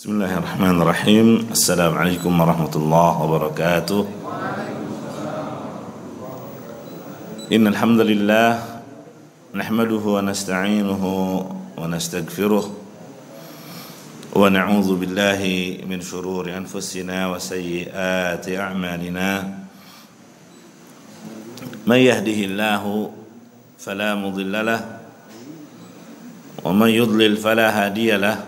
Bismillahirrahmanirrahim. Assalamualaikum warahmatullahi wabarakatuh. Innal hamdalillah nahmaduhu wa nasta'inuhu wa nastaghfiruh wa na'udzu billahi min shururi anfusina wa sayyiati a'malina. May yahdihillahu fala mudilla lahu wa may yudlil fala hadiya lahu.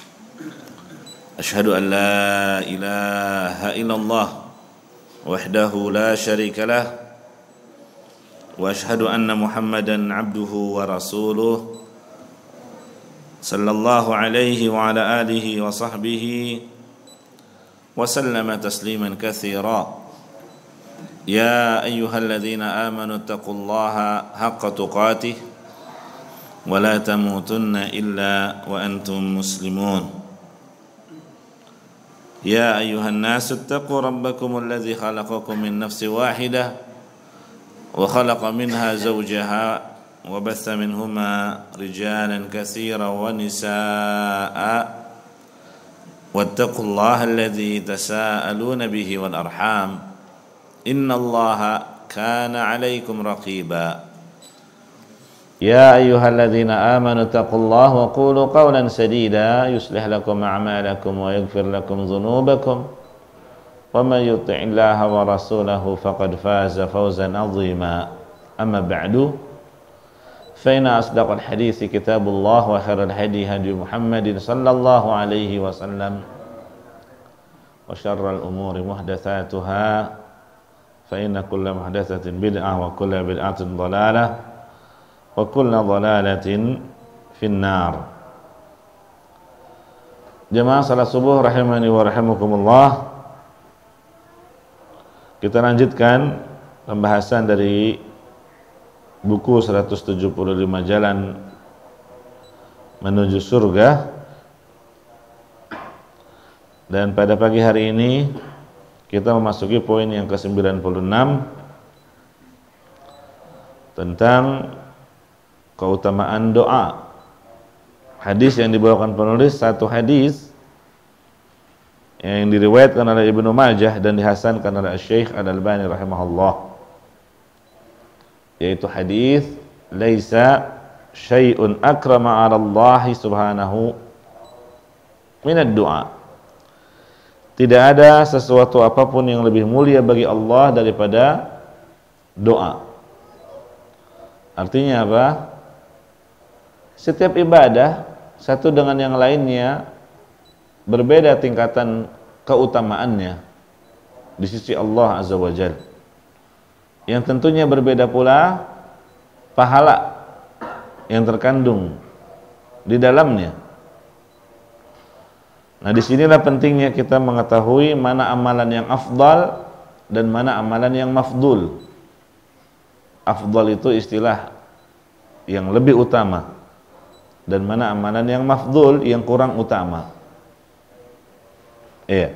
أشهد أن لا إله إلا الله وحده لا شريك له وأشهد أن محمدا عبده ورسوله صلى الله عليه وعلى آله وصحبه وسلم تسليما كثيرا يا أيها الذين آمنوا اتقوا الله حق تقاته ولا تموتن إلا وأنتم مسلمون يا أيها الناس اتقوا ربكم الذي خلقكم من نفس واحدة وخلق منها زوجها وبث منهما رجالا كثيرا ونساء واتقوا الله الذي تساءلون به والأرحام إن الله كان عليكم رقيبا يا أيها الذين آمنوا اتقوا الله وقولوا قولا سديدا يصلح لكم أعمالكم ويغفر لكم ذنوبكم ومن يطع الله ورسوله فقد فاز فوزا عظيما أما بعد فإن أصدق الحديث كتاب الله وخير الهدي هدي محمد صلى الله عليه وسلم وشر الأمور محدثاتها فإن كل محدثة بدعة وكل بدعة ضلالة wa kullu dhalalatin finnar. Jemaah salat subuh rahimani wa rahimakumullah. Kita lanjutkan pembahasan dari buku 175 Jalan Menuju Surga. Dan pada pagi hari ini kita memasuki poin yang ke-96 tentang keutamaan doa. Hadis yang dibawakan penulis satu hadis yang diriwayatkan oleh Ibnu Majah dan dihasankan oleh Syekh Al-Albani rahimahullah, yaitu hadis laisa syai'un akrama 'ala Allah subhanahu minad du'a. Tidak ada sesuatu apapun yang lebih mulia bagi Allah daripada doa. Artinya apa? Setiap ibadah satu dengan yang lainnya berbeda tingkatan keutamaannya di sisi Allah Azza wa Jalla. Yang tentunya berbeda pula pahala yang terkandung di dalamnya. Nah, disinilah pentingnya kita mengetahui mana amalan yang afdal dan mana amalan yang mafdul. Afdal itu istilah yang lebih utama, dan mana amalan yang mafdul, yang kurang utama. Iya.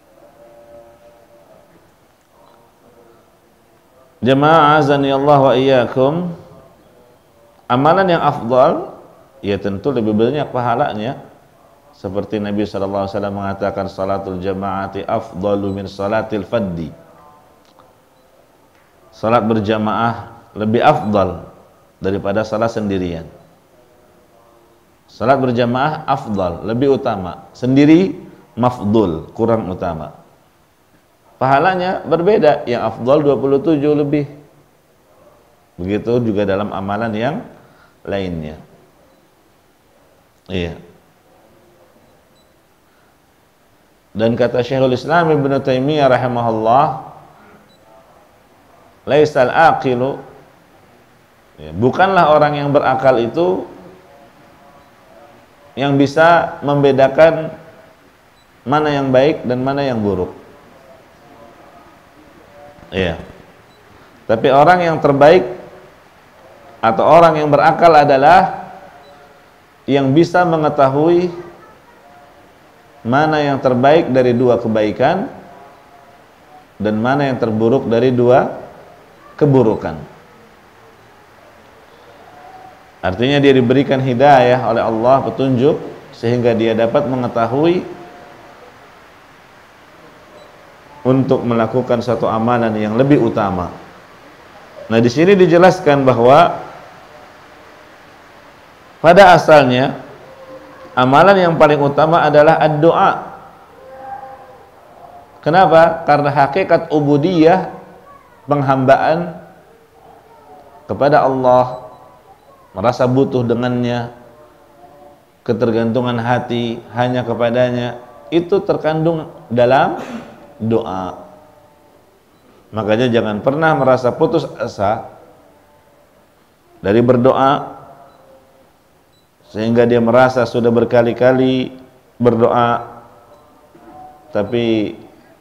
Jemaah azani Allah wa iyyakum, amalan yang afdal ya tentu lebih banyak pahalanya. Seperti Nabi sallallahu alaihi wasallam mengatakan salatul jamaati afdalu min salatil faddi. Salat berjamaah lebih afdal daripada salat sendirian. Salat berjamaah afdal, lebih utama. Sendiri mafdul, kurang utama. Pahalanya berbeda, yang afdal 27 lebih. Begitu juga dalam amalan yang lainnya. Iya. Dan kata Syekhul Islam Ibnu Taimiyah rahimahullah, laisal aqilu, bukanlah orang yang berakal itu yang bisa membedakan mana yang baik dan mana yang buruk. Iya. Tapi orang yang terbaik atau orang yang berakal adalah yang bisa mengetahui mana yang terbaik dari dua kebaikan dan mana yang terburuk dari dua keburukan. Artinya dia diberikan hidayah oleh Allah, petunjuk, sehingga dia dapat mengetahui untuk melakukan suatu amalan yang lebih utama. Nah, di sini dijelaskan bahwa pada asalnya amalan yang paling utama adalah ad-doa. Kenapa? Karena hakikat ubudiyah, penghambaan kepada Allah, merasa butuh dengannya, ketergantungan hati hanya kepadanya, itu terkandung dalam doa. Makanya jangan pernah merasa putus asa dari berdoa sehingga dia merasa sudah berkali-kali berdoa tapi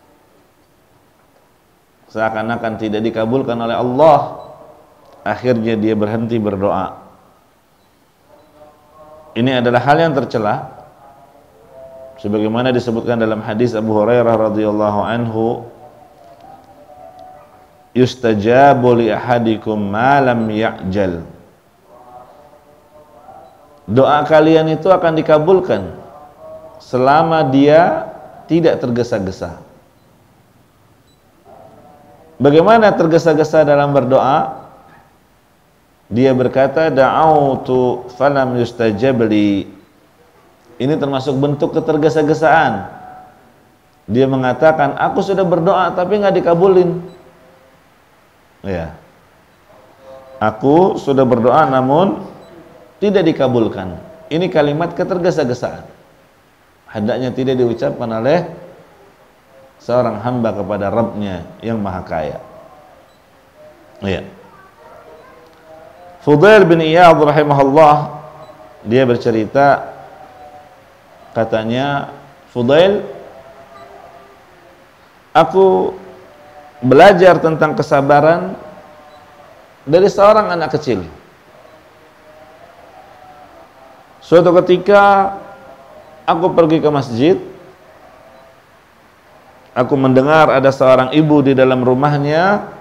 seakan-akan tidak dikabulkan oleh Allah, akhirnya dia berhenti berdoa. Ini adalah hal yang tercela, sebagaimana disebutkan dalam hadis Abu Hurairah radhiyallahu anhu, yustajabu li ahadikum ma lam ya'jal. Doa kalian itu akan dikabulkan selama dia tidak tergesa-gesa. Bagaimana tergesa-gesa dalam berdoa? Dia berkata, da'autu falam yustajab li. Ini termasuk bentuk ketergesa-gesaan. Dia mengatakan, aku sudah berdoa tapi nggak dikabulin. Ya, aku sudah berdoa namun tidak dikabulkan. Ini kalimat ketergesa-gesaan. Hendaknya tidak diucapkan oleh seorang hamba kepada Rabbnya yang maha kaya. Ya. Fudail bin Iyad rahimahullah, dia bercerita, katanya, Fudail, aku belajar tentang kesabaran dari seorang anak kecil. Suatu ketika aku pergi ke masjid, aku mendengar ada seorang ibu di dalam rumahnya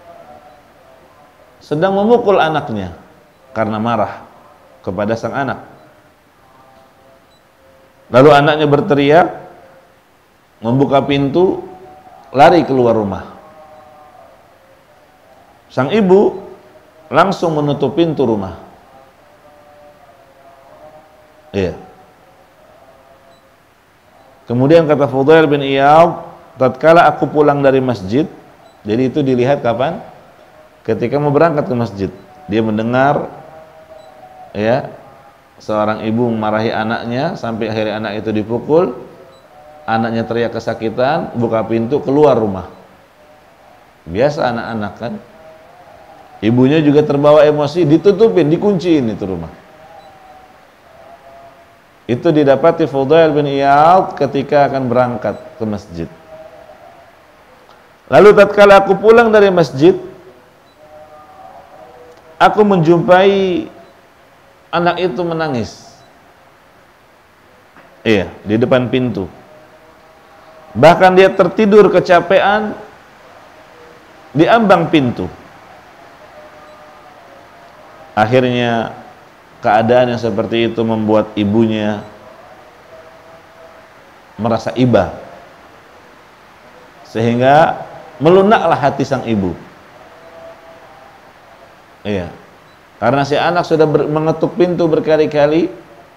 sedang memukul anaknya karena marah kepada sang anak. Lalu anaknya berteriak, membuka pintu, lari keluar rumah. Sang ibu langsung menutup pintu rumah. Iya. Kemudian kata Fudail bin Iyad, tatkala aku pulang dari masjid, jadi itu dilihat kapan? Ketika mau berangkat ke masjid, dia mendengar ya seorang ibu memarahi anaknya sampai akhirnya anak itu dipukul. Anaknya teriak kesakitan, buka pintu, keluar rumah. Biasa anak-anak kan. Ibunya juga terbawa emosi, ditutupin, dikunciin itu rumah. Itu didapati Fudail bin Iyad ketika akan berangkat ke masjid. Lalu tatkala aku pulang dari masjid, aku menjumpai anak itu menangis. Iya, di depan pintu. Bahkan dia tertidur kecapean di ambang pintu. Akhirnya keadaan yang seperti itu membuat ibunya merasa iba, sehingga melunaklah hati sang ibu. Iya, karena si anak sudah mengetuk pintu berkali-kali,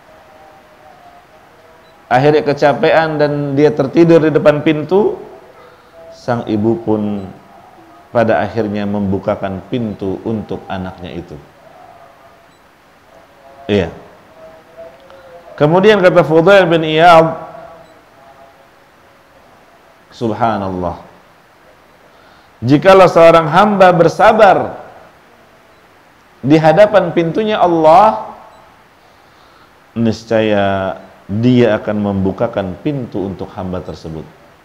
akhirnya kecapean dan dia tertidur di depan pintu. Sang ibu pun pada akhirnya membukakan pintu untuk anaknya itu. Iya. Kemudian kata Fudail bin Iyad, subhanallah, jikalau seorang hamba bersabar di hadapan pintunya Allah, niscaya dia akan membukakan pintu untuk hamba tersebut.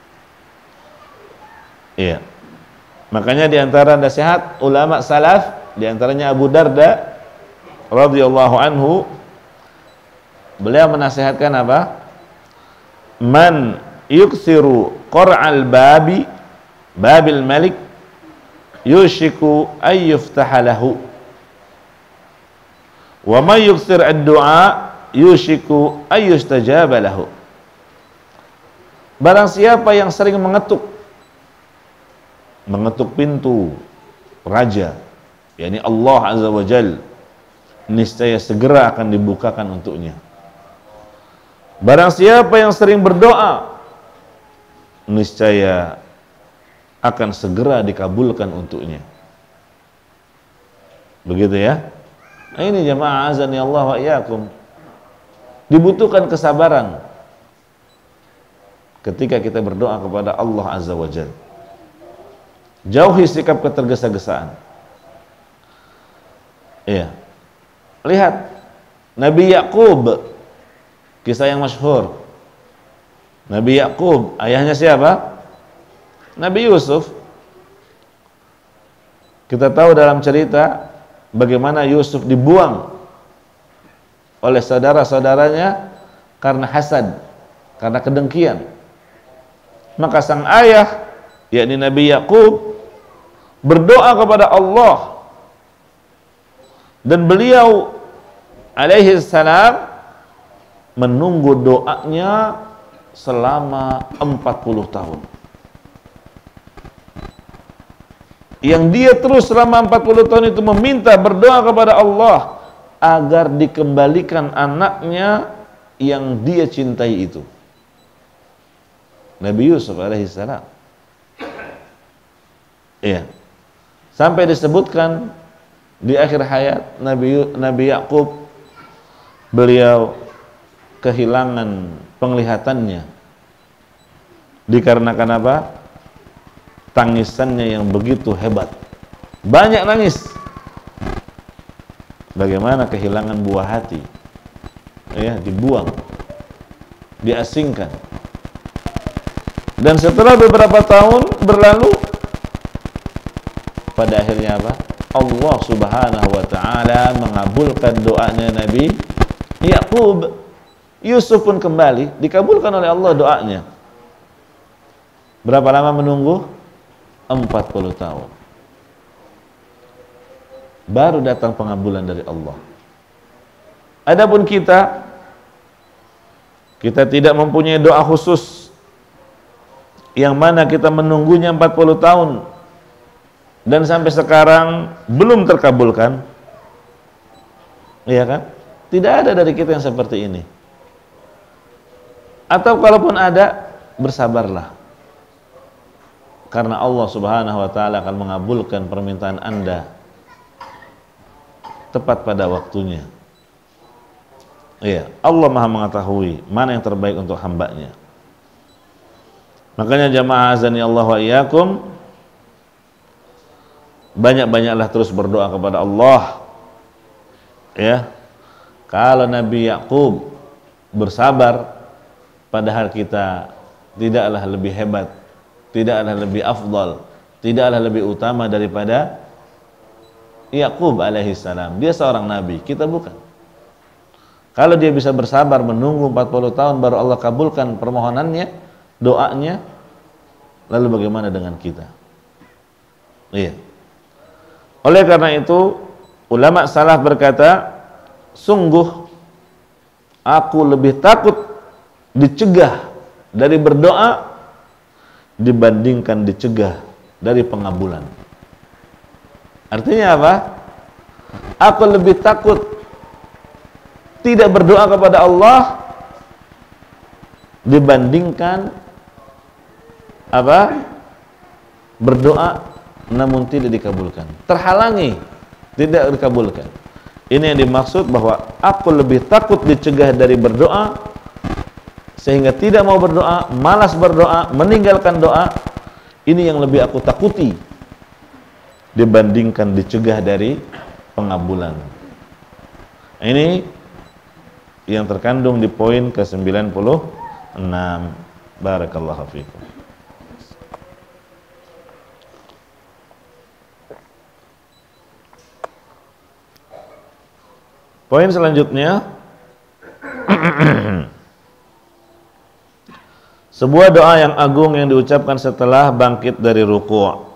Iya. Makanya di antara nasihat ulama salaf, di antaranya Abu Darda radhiyallahu anhu, beliau menasihatkan apa? Man yuksiru qur'al babil malik yushiku ay yuftahalahu, wa man yuksir ad-du'a yushiku ay yustajaba lahu. Barang siapa yang sering mengetuk mengetuk pintu raja, yakni Allah Azza wa Jal, niscaya segera akan dibukakan untuknya. Barang siapa yang sering berdoa, niscaya akan segera dikabulkan untuknya. Begitu ya. Nah, ini jamaah azani Allah wa iyyakum. Dibutuhkan kesabaran ketika kita berdoa kepada Allah Azza wa Jalla. Jauhi sikap ketergesa-gesaan. Iya. Lihat Nabi Yakub, kisah yang masyhur. Nabi Yakub, ayahnya siapa? Nabi Yusuf. Kita tahu dalam cerita bagaimana Yusuf dibuang oleh saudara-saudaranya karena hasad, karena kedengkian. Maka sang ayah, yakni Nabi Yakub, berdoa kepada Allah, dan beliau alaihi salam menunggu doanya selama 40 tahun. Yang dia terus selama 40 tahun itu meminta, berdoa kepada Allah agar dikembalikan anaknya yang dia cintai itu, Nabi Yusuf alaihissalam. Iya. Sampai disebutkan di akhir hayat Nabi Yakub, beliau kehilangan penglihatannya dikarenakan apa? Tangisannya yang begitu hebat, banyak nangis. Bagaimana kehilangan buah hati, ya, dibuang, diasingkan. Dan setelah beberapa tahun berlalu, pada akhirnya apa? Allah Subhanahu wa taala mengabulkan doanya Nabi Yakub. Yusuf pun kembali, dikabulkan oleh Allah doanya. Berapa lama menunggu? 40 tahun. Baru datang pengabulan dari Allah. Adapun kita tidak mempunyai doa khusus yang mana kita menunggunya 40 tahun dan sampai sekarang belum terkabulkan. Iya kan? Tidak ada dari kita yang seperti ini. Atau kalaupun ada, bersabarlah. Karena Allah Subhanahu wa taala akan mengabulkan permintaan Anda tepat pada waktunya. Iya, Allah Maha mengetahui mana yang terbaik untuk hambanya. Makanya jamaah azani Allah wa iyyakum, banyak-banyaklah terus berdoa kepada Allah. Ya. Kalau Nabi Yakub bersabar, padahal kita tidaklah lebih hebat, tidaklah lebih afdal, tidaklah lebih utama daripada Yakub alaihissalam. Dia seorang nabi, kita bukan. Kalau dia bisa bersabar menunggu 40 tahun baru Allah kabulkan permohonannya, doanya, lalu bagaimana dengan kita? Iya. Oleh karena itu, ulama salaf berkata, sungguh aku lebih takut dicegah dari berdoa dibandingkan dicegah dari pengabulan. Artinya apa? Aku lebih takut tidak berdoa kepada Allah dibandingkan apa? Berdoa namun tidak dikabulkan, terhalangi, tidak dikabulkan. Ini yang dimaksud bahwa aku lebih takut dicegah dari berdoa sehingga tidak mau berdoa, malas berdoa, meninggalkan doa. Ini yang lebih aku takuti dibandingkan dicegah dari pengabulan. Ini yang terkandung di poin ke-96. Barakallahu fiikum. Poin selanjutnya, sebuah doa yang agung yang diucapkan setelah bangkit dari ruku'.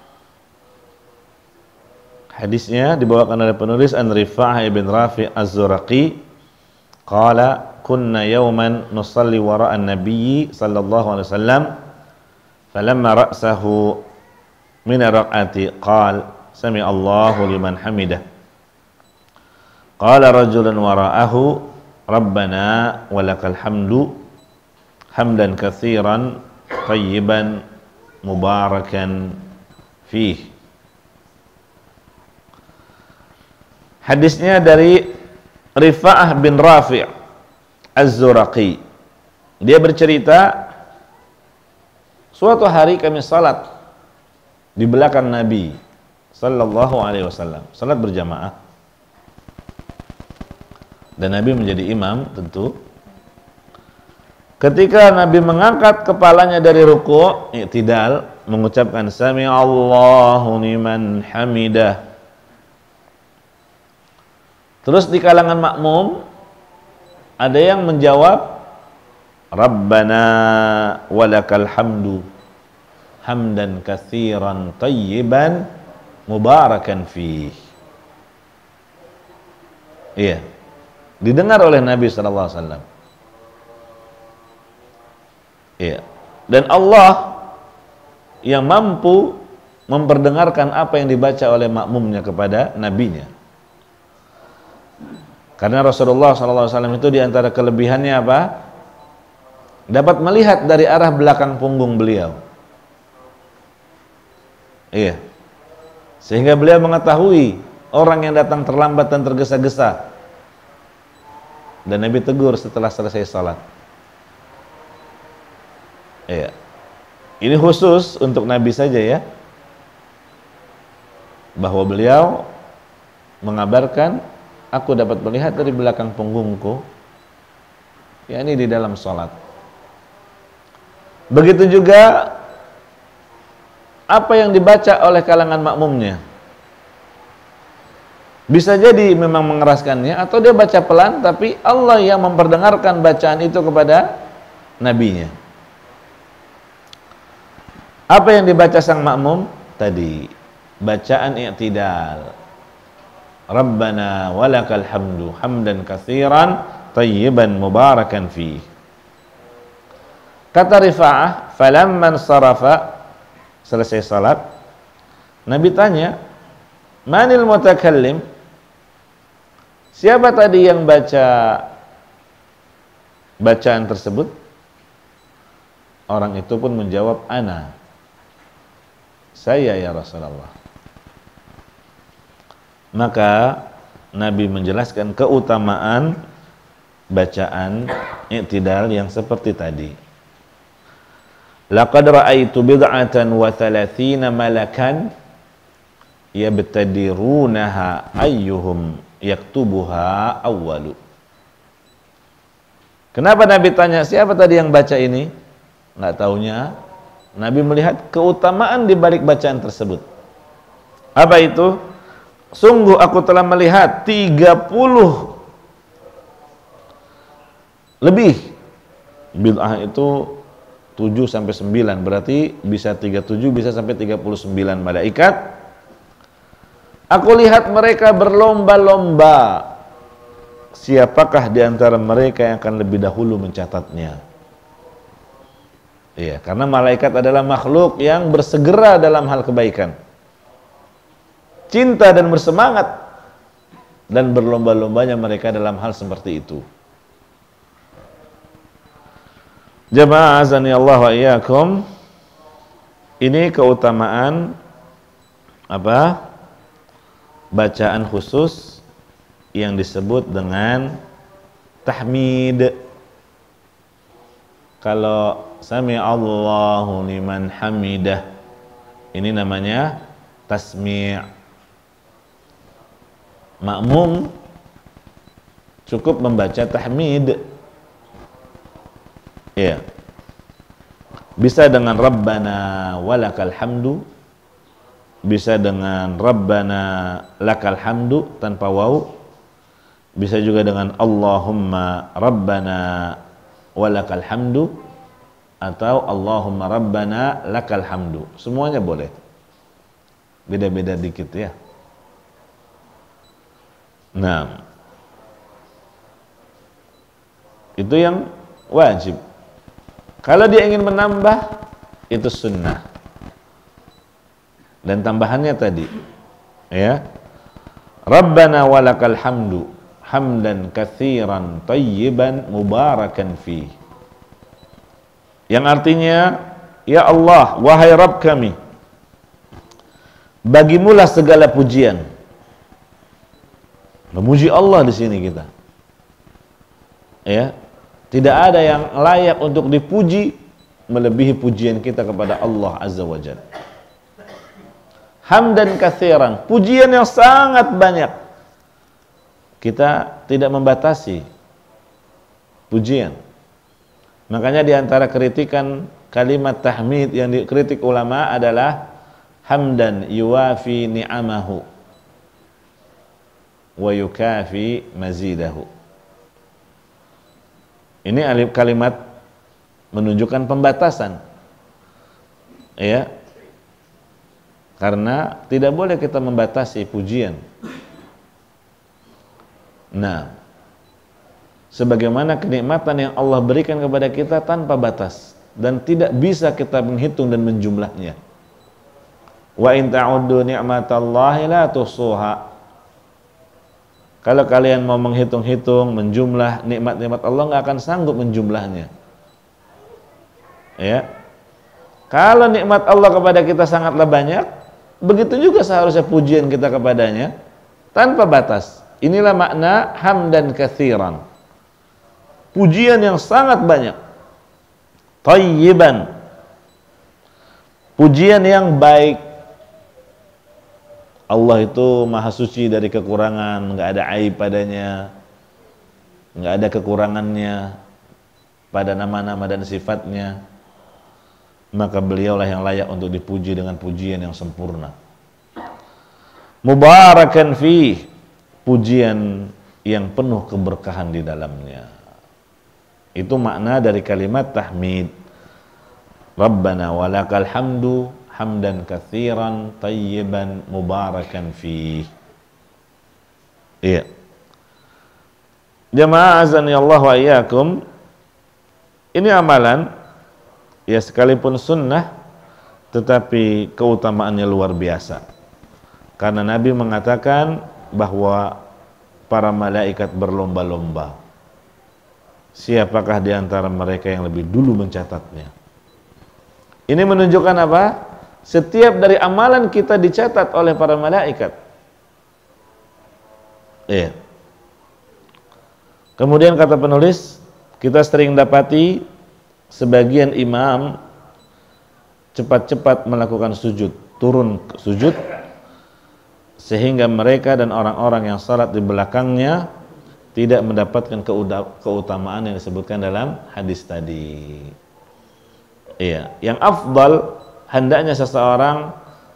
Hadisnya dibawakan oleh penulis An Rifa'ah ibn Rafi' Az-Zuraqi, qala kunna yawman nusalli wara'an nabiyyi sallallahu alaihi wasallam falamma ra'sahu min ar-raq'ati qala sami Allahu liman hamidah. Qala rajulun wara'ahu rabbana walakal hamdu hamdan katsiran tayyiban mubarakan fih. Hadisnya dari Rifa'ah bin Rafi' Az-Zuraqi. Dia bercerita, suatu hari kami salat di belakang Nabi sallallahu alaihi wasallam, salat berjamaah. Dan Nabi menjadi imam tentu. Ketika Nabi mengangkat kepalanya dari ruku', i'tidal, mengucapkan sami Allahu liman hamidah. Terus di kalangan makmum ada yang menjawab Rabbana walakal hamdu hamdan katsiran tayyiban mubarakan fih. Iya, didengar oleh Nabi sallallahu alaihi wasallam. Iya. Dan Allah yang mampu memperdengarkan apa yang dibaca oleh makmumnya kepada nabinya. Karena Rasulullah SAW itu diantara kelebihannya apa? Dapat melihat dari arah belakang punggung beliau. Iya. Sehingga beliau mengetahui orang yang datang terlambat dan tergesa-gesa. Dan Nabi tegur setelah selesai salat. Iya. Ini khusus untuk Nabi saja ya. Bahwa beliau mengabarkan, aku dapat melihat dari belakang punggungku, yakni di dalam salat. Begitu juga apa yang dibaca oleh kalangan makmumnya. Bisa jadi memang mengeraskannya, atau dia baca pelan, tapi Allah yang memperdengarkan bacaan itu kepada nabinya. Apa yang dibaca sang makmum? Tadi, bacaan i'tidal. Rabbana walakal hamdu hamdan katsiran tayyiban mubarakan fih. Kata Rifa'ah, falamman sarafa, selesai salat, Nabi tanya, manil mutakallim? Siapa tadi yang baca bacaan tersebut? Orang itu pun menjawab, ana. Saya ya Rasulullah. Maka Nabi menjelaskan keutamaan bacaan i'tidal yang seperti tadi. Laqad ra'aitu bid'atan wa thalathina malakan yabtadirunaha ayyuhum yaktubuha awwalu. Kenapa Nabi tanya siapa tadi yang baca ini? Nggak taunya Nabi melihat keutamaan di balik bacaan tersebut. Apa itu? Sungguh aku telah melihat 30 lebih. Bid'ah itu 7 sampai 9, berarti bisa 37, bisa sampai 39 malaikat. Aku lihat mereka berlomba-lomba. Siapakah di antara mereka yang akan lebih dahulu mencatatnya? Iya, karena malaikat adalah makhluk yang bersegera dalam hal kebaikan, cinta dan bersemangat, dan berlomba-lombanya mereka dalam hal seperti itu. Jamaah azani Allah wa iyyakum, ini keutamaan apa? Bacaan khusus yang disebut dengan tahmid. Kalau sami Allahu liman hamidah, ini namanya tasmi'. Makmum cukup membaca tahmid. Ya. Bisa dengan Rabbana walakal hamdu, bisa dengan Rabbana lakal hamdu tanpa waw, bisa juga dengan Allahumma Rabbana walakal hamdu, atau Allahumma Rabbana lakal hamdu. Semuanya boleh. Beda-beda dikit ya. Nah, itu yang wajib. Kalau dia ingin menambah, itu sunnah. Dan tambahannya tadi, ya, Rabbana walakal hamdu hamdan katsiran tayyiban mubarakan fi. Yang artinya, ya Allah, wahai Rabb kami, bagimulah segala pujian. Memuji Allah di sini kita. Ya, tidak ada yang layak untuk dipuji melebihi pujian kita kepada Allah Azza wa Jalla. Hamdan katsiran, pujian yang sangat banyak. Kita tidak membatasi pujian. Makanya di antara kritikan kalimat tahmid yang dikritik ulama adalah hamdan yuwafi ni'amahu wa yukafi mazidahu. Ini kalimat menunjukkan pembatasan. Ya. Karena tidak boleh kita membatasi pujian. Nah, sebagaimana kenikmatan yang Allah berikan kepada kita tanpa batas dan tidak bisa kita menghitung dan menjumlahnya. Wa in ta'uddu ni'matallahi la tuhsuha. Kalau kalian mau menghitung-hitung, menjumlah nikmat-nikmat Allah, nggak akan sanggup menjumlahnya. Ya. Kalau nikmat Allah kepada kita sangatlah banyak, begitu juga seharusnya pujian kita kepadanya tanpa batas. Inilah makna hamdan katsiran. Pujian yang sangat banyak. Thayyiban. Pujian yang baik. Allah itu maha suci dari kekurangan, nggak ada aib padanya, nggak ada kekurangannya pada nama-nama dan sifatnya. Maka beliaulah yang layak untuk dipuji dengan pujian yang sempurna. Mubarakan fi, pujian yang penuh keberkahan di dalamnya. Itu makna dari kalimat tahmid. Rabbana walakal hamdu hamdan katsiran tayyiban mubarakan fi. Iya. Jamaah azani Allah wa iyyakum. Ini amalan ya sekalipun sunnah tetapi keutamaannya luar biasa. Karena Nabi mengatakan bahwa para malaikat berlomba-lomba. Siapakah di antara mereka yang lebih dulu mencatatnya? Ini menunjukkan apa? Setiap dari amalan kita dicatat oleh para malaikat. Iya. Kemudian kata penulis, kita sering dapati sebagian imam cepat-cepat melakukan sujud, turun sujud, sehingga mereka dan orang-orang yang salat di belakangnya tidak mendapatkan keutamaan yang disebutkan dalam hadis tadi. Iya, yang afdal hendaknya seseorang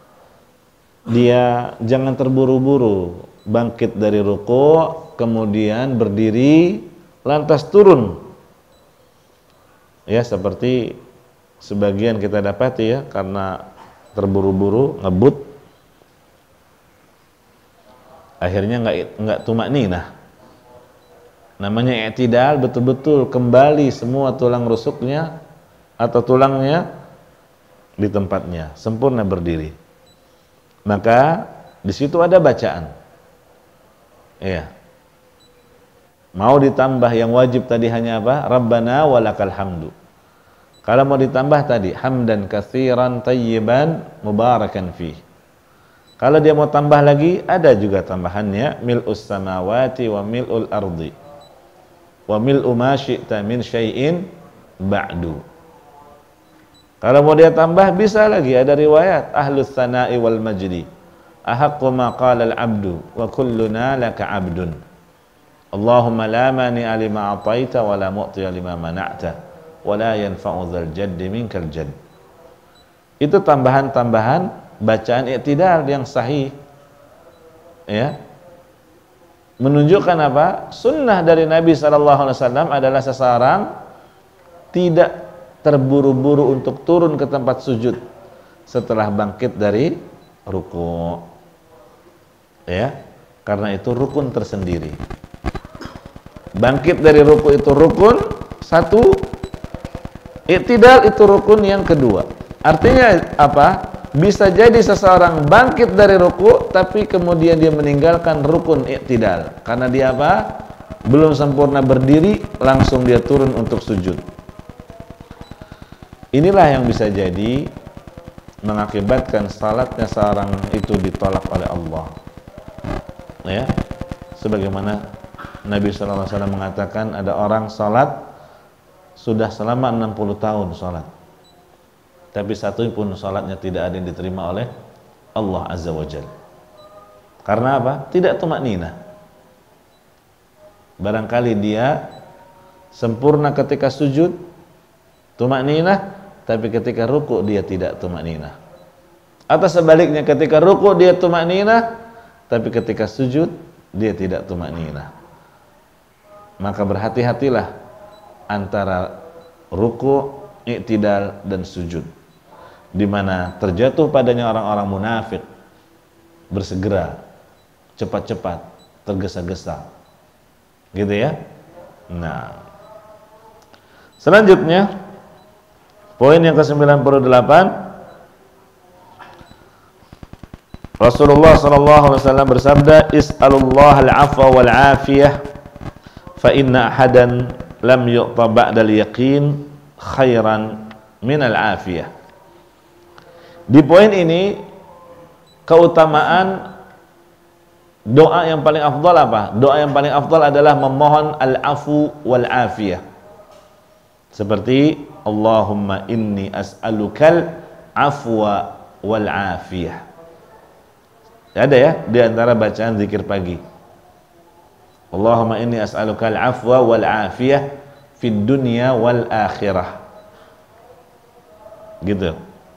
dia jangan terburu-buru bangkit dari ruku, kemudian berdiri, lantas turun. Ya, seperti sebagian kita dapati ya, karena terburu-buru ngebut, akhirnya nggak tumakninah. Namanya i'tidal, betul-betul kembali semua tulang rusuknya atau tulangnya di tempatnya, sempurna berdiri. Maka di situ ada bacaan. Iya. Mau ditambah yang wajib tadi hanya apa? Rabbana walakal hamdu. Kalau mau ditambah tadi hamdan katsiran tayyiban mubarakan fi. Kalau dia mau tambah lagi, ada juga tambahannya mil'us samawati wa mil'ul ardi wa mil'u ma syi'ta min syai'in ba'du. Kalau mau dia tambah bisa lagi, ada riwayat ahlus sana'i wal majdi ahaqqu ma qala al-'abdu wa kulluna laka 'abdun. Allahumma la mani'a lima a'taita wa la mu'tiya lima mana'ta wa la yanfa'u dzal jaddi minkal jadd. Itu tambahan-tambahan bacaan i'tidal yang sahih. Ya. Menunjukkan apa? Sunnah dari Nabi sallallahu alaihi wasallam adalah seseorang tidak terburu-buru untuk turun ke tempat sujud setelah bangkit dari ruku. Ya, karena itu rukun tersendiri. Bangkit dari ruku itu rukun satu, i'tidal itu rukun yang kedua. Artinya apa? bisa jadi seseorang bangkit dari ruku tapi kemudian dia meninggalkan rukun i'tidal karena dia apa? Belum sempurna berdiri, langsung dia turun untuk sujud. Inilah yang bisa jadi mengakibatkan salatnya seorang itu ditolak oleh Allah. Ya, sebagaimana Nabi SAW mengatakan ada orang salat sudah selama 60 tahun salat, tapi satu pun salatnya tidak ada yang diterima oleh Allah Azza wa Jalla. Karena apa? Tidak tumakninah. Barangkali dia sempurna ketika sujud, tumakninah, tapi ketika ruku dia tidak tumakninah. Atau sebaliknya, ketika ruku dia tumakninah, tapi ketika sujud dia tidak tumakninah. Maka berhati-hatilah antara ruku, i'tidal dan sujud, di mana terjatuh padanya orang-orang munafik, bersegera, cepat-cepat, tergesa-gesa, gitu ya. Nah, selanjutnya poin yang ke-98, Rasulullah SAW bersabda, "Is'alullah al-'afwa wal 'afiyah, fa inna ahadan lam yu'ta ba'dal yaqin khairan minal 'afiyah." Di poin ini keutamaan doa yang paling afdal apa? Doa yang paling afdal adalah memohon al-afu wal afiyah. Seperti Allahumma inni as'alukal afwa wal afiyah. Ada ya di antara bacaan zikir pagi. Allahumma inni as'alukal afwa wal afiyah fid dunya wal akhirah. Gitu.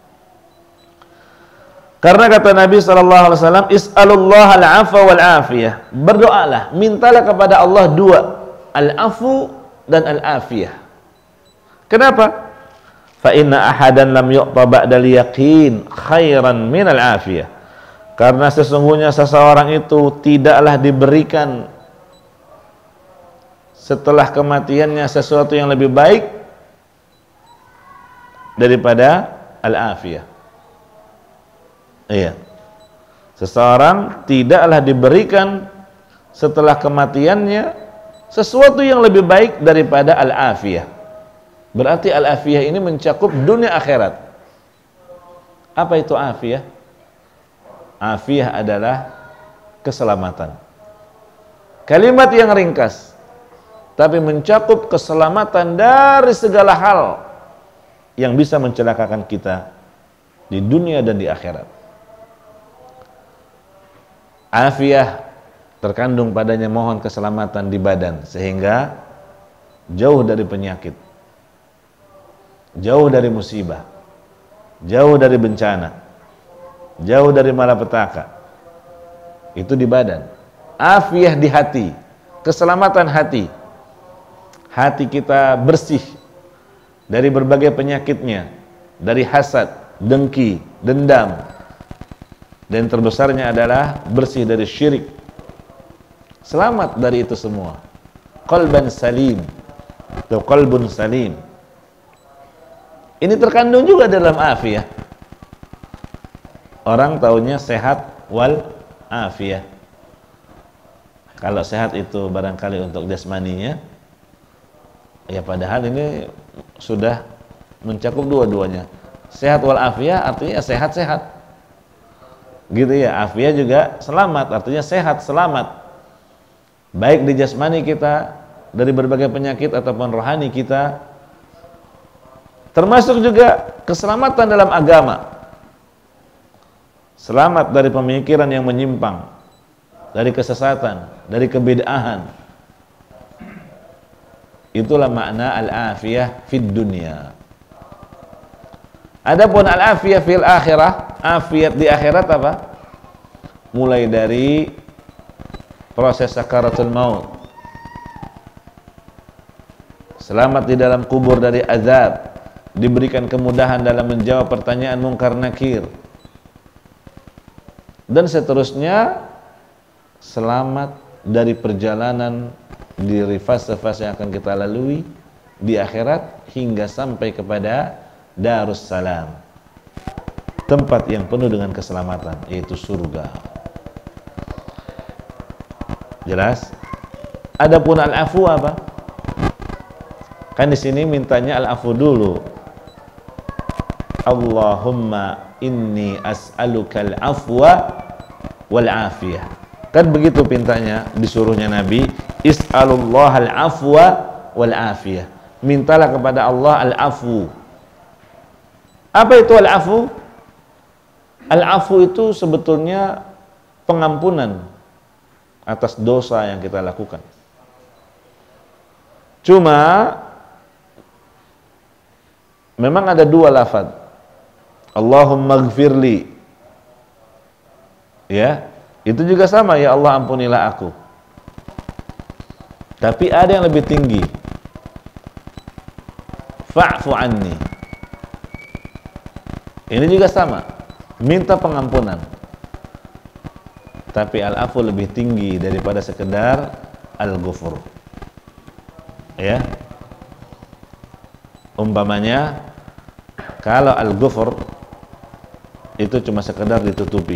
Karena kata Nabi SAW, is'alullah al-'afwa wal-'afiyah. Berdoalah, mintalah kepada Allah dua, al-'afu dan al-'afiyah. Kenapa? Fa inna ahadan lam yu'ta ba'dal yaqin khairan minal 'afiyah. Karena sesungguhnya seseorang itu tidaklah diberikan setelah kematiannya sesuatu yang lebih baik daripada al-'afiyah. Iya. Seseorang tidaklah diberikan setelah kematiannya sesuatu yang lebih baik daripada al-afiyah. Berarti al-afiyah ini mencakup dunia akhirat. Apa itu afiyah? Afiyah adalah keselamatan. Kalimat yang ringkas tapi mencakup keselamatan dari segala hal yang bisa mencelakakan kita di dunia dan di akhirat. Afiyah terkandung padanya mohon keselamatan di badan sehingga jauh dari penyakit, jauh dari musibah, jauh dari bencana, jauh dari malapetaka. Itu di badan. Afiyah di hati, keselamatan hati. Hati kita bersih dari berbagai penyakitnya, dari hasad, dengki, dendam. Dan terbesarnya adalah bersih dari syirik. Selamat dari itu semua. Qalban salim atau qalbun salim. Ini terkandung juga dalam afiyah. Orang taunya sehat wal afiyah. Kalau sehat itu barangkali untuk jasmaninya, ya padahal ini sudah mencakup dua-duanya. Sehat wal afiyah artinya sehat-sehat. Gitu ya, afiyah juga selamat, artinya sehat, selamat. Baik di jasmani kita dari berbagai penyakit ataupun rohani kita. Termasuk juga keselamatan dalam agama. Selamat dari pemikiran yang menyimpang, dari kesesatan, dari kebid'ahan. Itulah makna al-afiyah fid dunya. Adapun al-afiyah fil akhirah, afiat di akhirat apa? Mulai dari proses sakaratul maut, selamat di dalam kubur dari azab, diberikan kemudahan dalam menjawab pertanyaan mungkar nakir, dan seterusnya selamat dari perjalanan di fase-fase yang akan kita lalui di akhirat hingga sampai kepada Darussalam. tempat yang penuh dengan keselamatan, yaitu surga. Jelas? Adapun al-afu apa? Kan di sini mintanya al-afu dulu. Allahumma inni as'aluka al-afwa wal afiyah. Kan begitu pintanya, disuruhnya Nabi, is'alullah al-afwa wal afiyah. Mintalah kepada Allah al-afu. Apa itu al-afu? Al-afu itu sebetulnya pengampunan atas dosa yang kita lakukan. Cuma memang ada dua lafaz. Allahumma gfirli. Ya, itu juga sama, ya Allah ampunilah aku. Tapi ada yang lebih tinggi. Fa'fu anni. Ini juga sama, minta pengampunan. Tapi al-afu lebih tinggi daripada sekedar al-ghufur. Ya. Umpamanya kalau al-ghufur itu cuma sekedar ditutupi.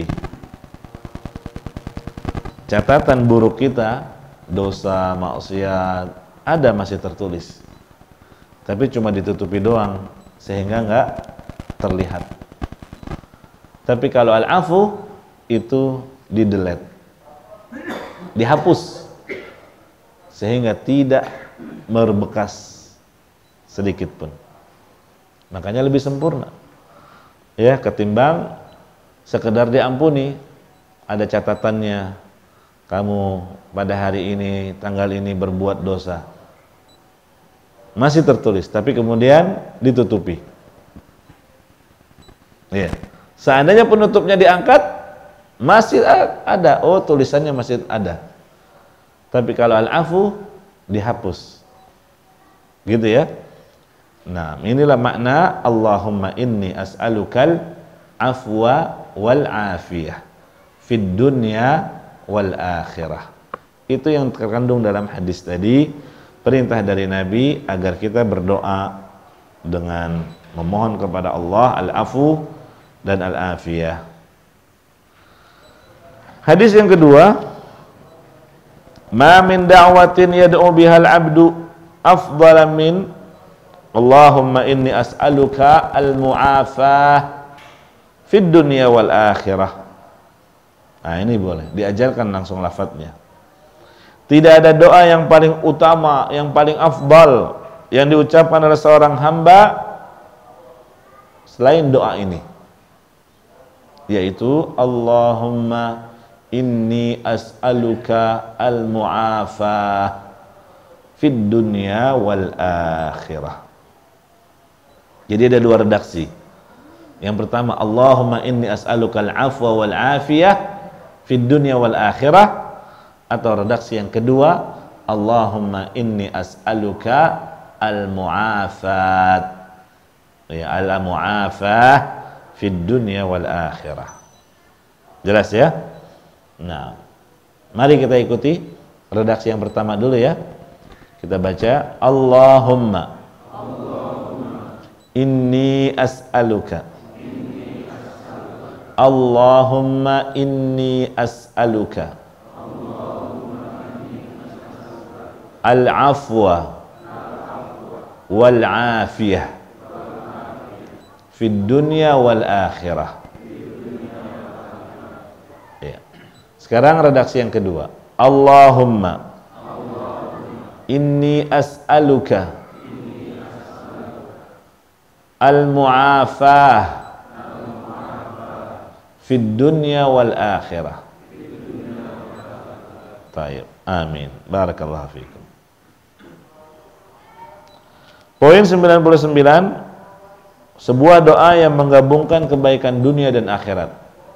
Catatan buruk kita, dosa, maksiat, ada masih tertulis. Tapi cuma ditutupi doang sehingga enggak terlihat. Tapi kalau al-afu itu di-delete, dihapus sehingga tidak berbekas sedikit pun. Makanya lebih sempurna. Ya, ketimbang sekedar diampuni, ada catatannya, kamu pada hari ini, tanggal ini berbuat dosa. Masih tertulis, tapi kemudian ditutupi. Ya. Seandainya penutupnya diangkat, masih ada, oh tulisannya masih ada. Tapi kalau al-afu dihapus. Gitu ya. Nah, inilah makna Allahumma inni as'alukal afwa wal afiyah fid dunya wal akhirah. Itu yang terkandung dalam hadis tadi, perintah dari Nabi agar kita berdoa dengan memohon kepada Allah al-afu dan al-afiyah. Hadis yang kedua, ma min da'watin yad'u bihal abdu afdala min Allahumma inni as'aluka al-mu'afah fid dunya wal akhirah. Nah, ini boleh diajarkan langsung lafadznya. Tidak ada doa yang paling utama, yang paling afdal yang diucapkan oleh seorang hamba selain doa ini, yaitu Allahumma inni as'aluka al-mu'afah fid dunya wal akhirah. Jadi ada dua redaksi. Yang pertama, Allahumma inni as'aluka al-afwa wal afiyah fid dunya wal akhirah, atau redaksi yang kedua, Allahumma inni as'aluka al-mu'afat, ya, al-mu'afah fid dunya wal akhirah. Jelas ya? Nah, mari kita ikuti redaksi yang pertama dulu ya. Kita baca, Allahumma inni as'aluka. Allahumma inni as'aluka al-afwa wal afiyah fid dunya wal akhirah. Ya. Sekarang redaksi yang kedua. Allahumma inni as'aluka al-mu'afah fid dunya wal akhirah. Baik, amin. Barakallahu fiikum. Poin 99, sebuah doa yang menggabungkan kebaikan dunia dan akhirat.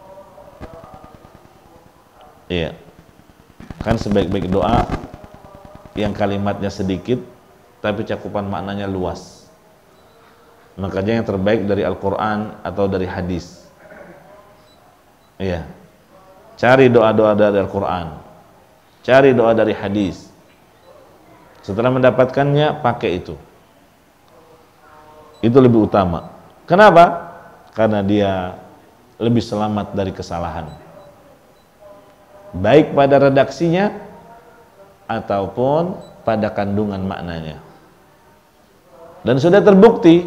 Iya. Kan sebaik-baik doa yang kalimatnya sedikit tapi cakupan maknanya luas. Makanya yang terbaik dari Al-Quran atau dari hadis. Iya. Cari doa-doa dari Al-Quran, cari doa dari hadis. Setelah mendapatkannya, pakai itu. Itu lebih utama. Kenapa? Karena dia lebih selamat dari kesalahan, baik pada redaksinya ataupun pada kandungan maknanya. Dan sudah terbukti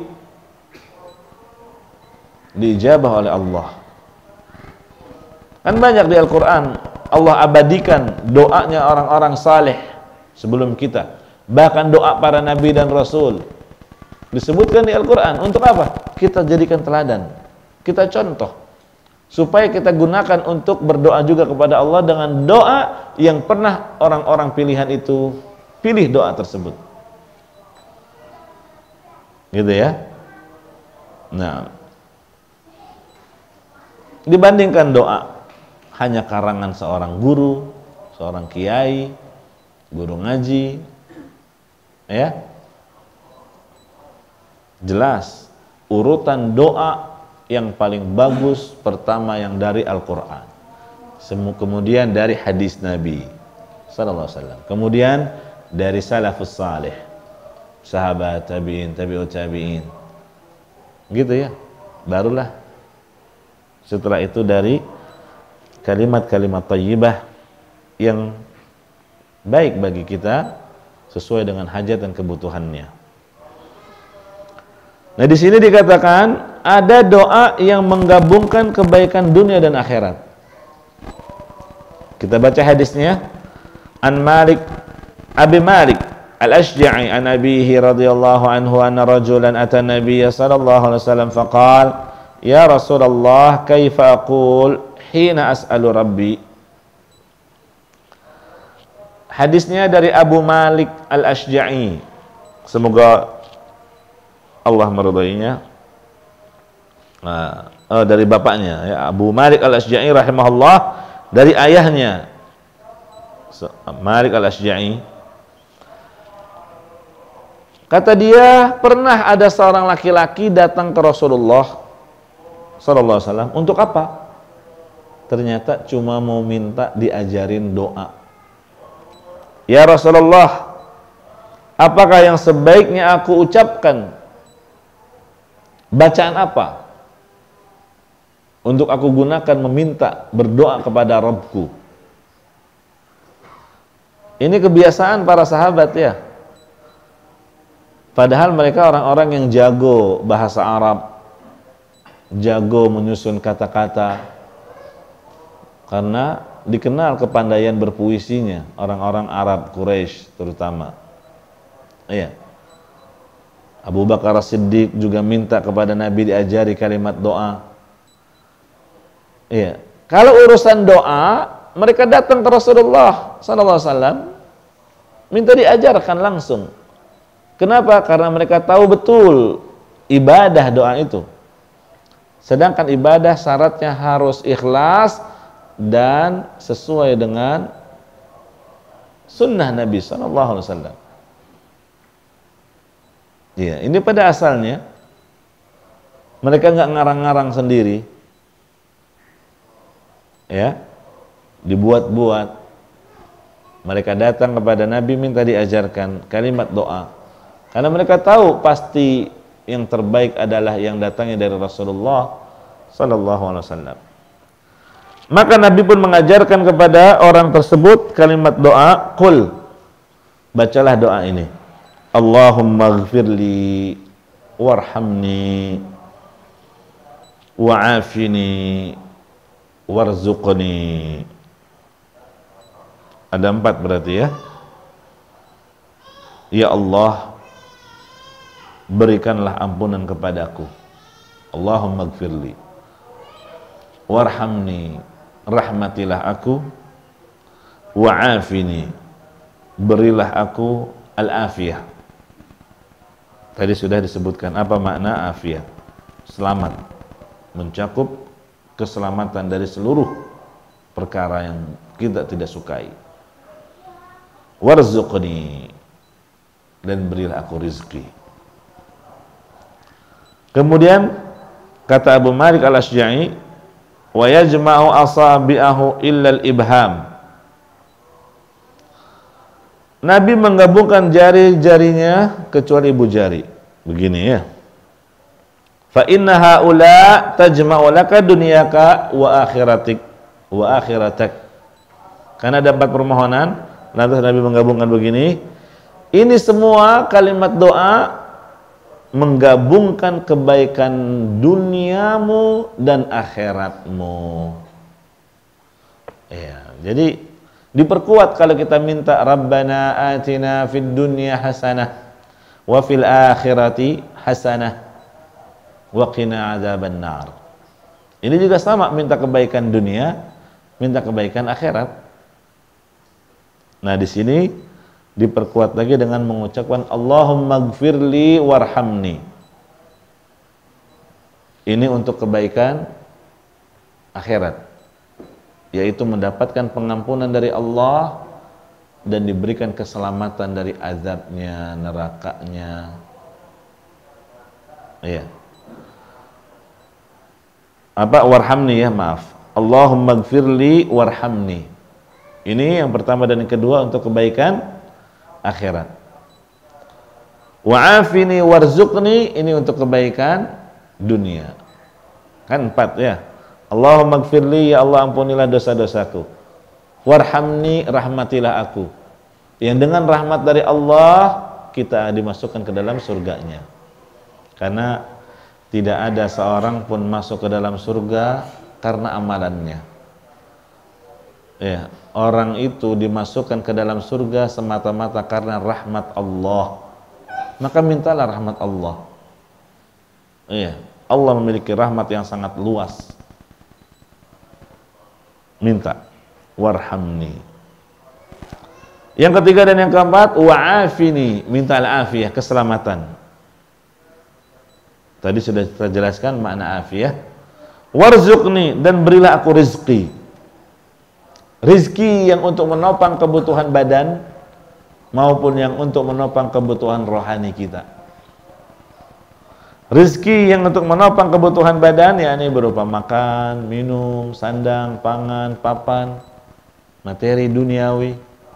diijabah oleh Allah. Kan banyak di Al-Quran Allah abadikan doanya orang-orang saleh sebelum kita, bahkan doa para nabi dan rasul disebutkan di Al-Quran. Untuk apa? Kita jadikan teladan, kita contoh, supaya kita gunakan untuk berdoa juga kepada Allah dengan doa yang pernah orang-orang pilihan itu pilih doa tersebut. Gitu ya. Nah, dibandingkan doa hanya karangan seorang guru, seorang kiai, guru ngaji, ya, jelas urutan doa yang paling bagus pertama yang dari Al-Quran, kemudian dari hadis Nabi sallallahu alaihi wasallam, kemudian dari salafus salih, sahabat, tabi'in, tabi'ut tabi'in, gitu ya. Barulah setelah itu dari kalimat-kalimat thayyibah yang baik bagi kita sesuai dengan hajat dan kebutuhannya. Nah, di sini dikatakan ada doa yang menggabungkan kebaikan dunia dan akhirat. Kita baca hadisnya. An Malik Abi Malik Al-Ashja'i an abihi radhiyallahu anhu anna rajulan ata Nabiy sallallahu alaihi wasallam faqala ya Rasulullah kaifa aqul hina as'alu rabbi. Hadisnya dari Abu Malik Al-Ashja'i, semoga Allah meridainya. Dari bapaknya ya, Abu Malik Al-Ashja'i rahimahullah, dari ayahnya Malik Al-Ashja'i. Kata dia, pernah ada seorang laki-laki datang ke Rasulullah sallallahu alaihi wasallam. Untuk apa? Ternyata cuma mau minta diajarin doa. Ya Rasulullah, apakah yang sebaiknya aku ucapkan? Bacaan apa untuk aku gunakan meminta berdoa kepada Rabbku? Ini kebiasaan para sahabat ya. Padahal mereka orang-orang yang jago bahasa Arab, jago menyusun kata-kata, karena dikenal kepandaian berpuisinya orang-orang Arab Quraisy terutama. Iya. Abu Bakar As-Siddiq juga minta kepada Nabi diajari kalimat doa. Iya. Kalau urusan doa, mereka datang ke Rasulullah sallallahu alaihi wasallam minta diajarkan langsung. Kenapa? Karena mereka tahu betul ibadah doa itu. Sedangkan ibadah syaratnya harus ikhlas dan sesuai dengan sunnah Nabi sallallahu alaihi wasallam. Ya, ini pada asalnya mereka nggak ngarang-ngarang sendiri, ya, dibuat-buat. Mereka datang kepada Nabi minta diajarkan kalimat doa, karena mereka tahu pasti yang terbaik adalah yang datangnya dari Rasulullah sallallahu alaihi wasallam. Maka Nabi pun mengajarkan kepada orang tersebut kalimat doa, qul, bacalah doa ini. Allahumma ighfirli warhamni wa'afini warzuqni. Ada 4 berarti ya. Ya Allah, berikanlah ampunan kepadaku. Allahumma ighfirli warhamni, rahmatilah aku, wa'afini, berilah aku al-afiyah. Tadi sudah disebutkan apa makna afiyah. Selamat, mencakup keselamatan dari seluruh perkara yang kita tidak sukai. Warzuqni, dan berilah aku rizki. Kemudian kata Abu Malik Al-Ashja'i, wa yajma'u asabi'ahu illa al-ibham. Nabi menggabungkan jari-jarinya kecuali ibu jari. Begini ya. Fa inna haula tajma'u laka dunyaka wa akhiratak. Karena ada 4 permohonan, lantas Nabi menggabungkan begini, ini semua kalimat doa menggabungkan kebaikan duniamu dan akhiratmu. Ya, jadi diperkuat kalau kita minta Rabbana atina fid dunya hasanah wa fil akhirati hasanah wa qina adzaban nar. Ini juga sama, minta kebaikan dunia, minta kebaikan akhirat. Nah, di sini diperkuat lagi dengan mengucapkan Allahumma gfirli warhamni. Ini untuk kebaikan akhirat, yaitu mendapatkan pengampunan dari Allah dan diberikan keselamatan dari azabnya, nerakanya. Iya. Apa warhamni ya, maaf. Allahumma gfirli warhamni. Ini yang pertama dan yang kedua untuk kebaikan akhirat. Wa'afini warzuqni, ini untuk kebaikan dunia. Kan 4 ya. Allahumma gfirli, ya Allah ampunilah dosa-dosaku. Warhamni, rahmatilah aku. Yang dengan rahmat dari Allah kita dimasukkan ke dalam surganya. Karena tidak ada seorang pun masuk ke dalam surga karena amalannya. Ya, orang itu dimasukkan ke dalam surga semata-mata karena rahmat Allah. Maka mintalah rahmat Allah. Iya, Allah memiliki rahmat yang sangat luas. Minta warhamni. Yang ketiga dan yang keempat, wa'afini, minta al-afiyah, keselamatan. Tadi sudah kita jelaskan makna afiyah. Warzuqni, dan berilah aku rizki. Rizki yang untuk menopang kebutuhan badan maupun yang untuk menopang kebutuhan rohani kita. Rizki yang untuk menopang kebutuhan badan, yakni berupa makan, minum, sandang, pangan, papan, materi duniawi.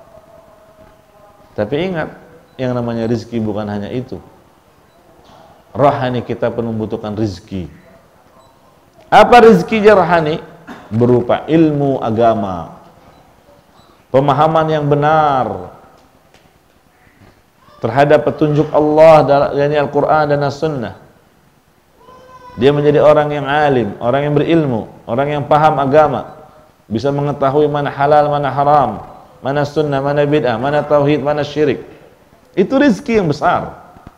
Tapi ingat, yang namanya rizki bukan hanya itu. Rohani kita pun membutuhkan rizki. Apa rizki rohani? Berupa ilmu agama, pemahaman yang benar terhadap petunjuk Allah, yakni Al-Quran dan As-Sunnah. Dia menjadi orang yang alim, orang yang berilmu, orang yang paham agama, bisa mengetahui mana halal, mana haram, mana sunnah, mana bid'ah, mana tauhid, mana syirik. Itu rizki yang besar.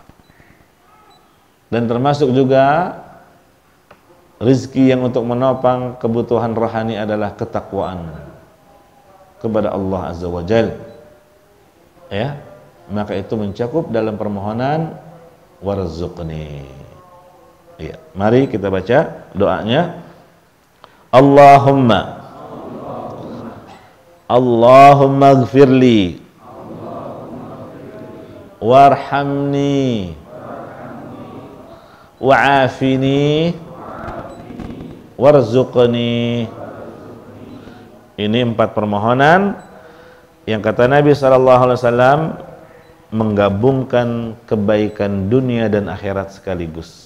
Dan termasuk juga rizki yang untuk menopang kebutuhan rohani adalah ketakwaan kepada Allah Azza wa Jal. Ya, maka itu mencakup dalam permohonan warzuqni. Ya, mari kita baca doanya. Allahumma gfirli warhamni wa'afini warzuqni. Ini 4 permohonan yang kata Nabi SAW menggabungkan kebaikan dunia dan akhirat sekaligus.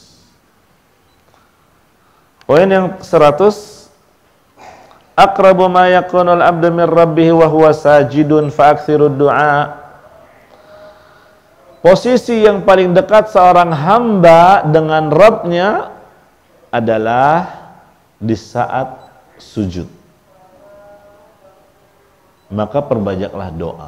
Poin yang 100, aqrabu ma yakunul abdu min rabbih wa huwa sajidun fa'aktsirud du'a. Posisi yang paling dekat seorang hamba dengan Rabb-nya adalah di saat sujud. Maka perbanyak,lah doa.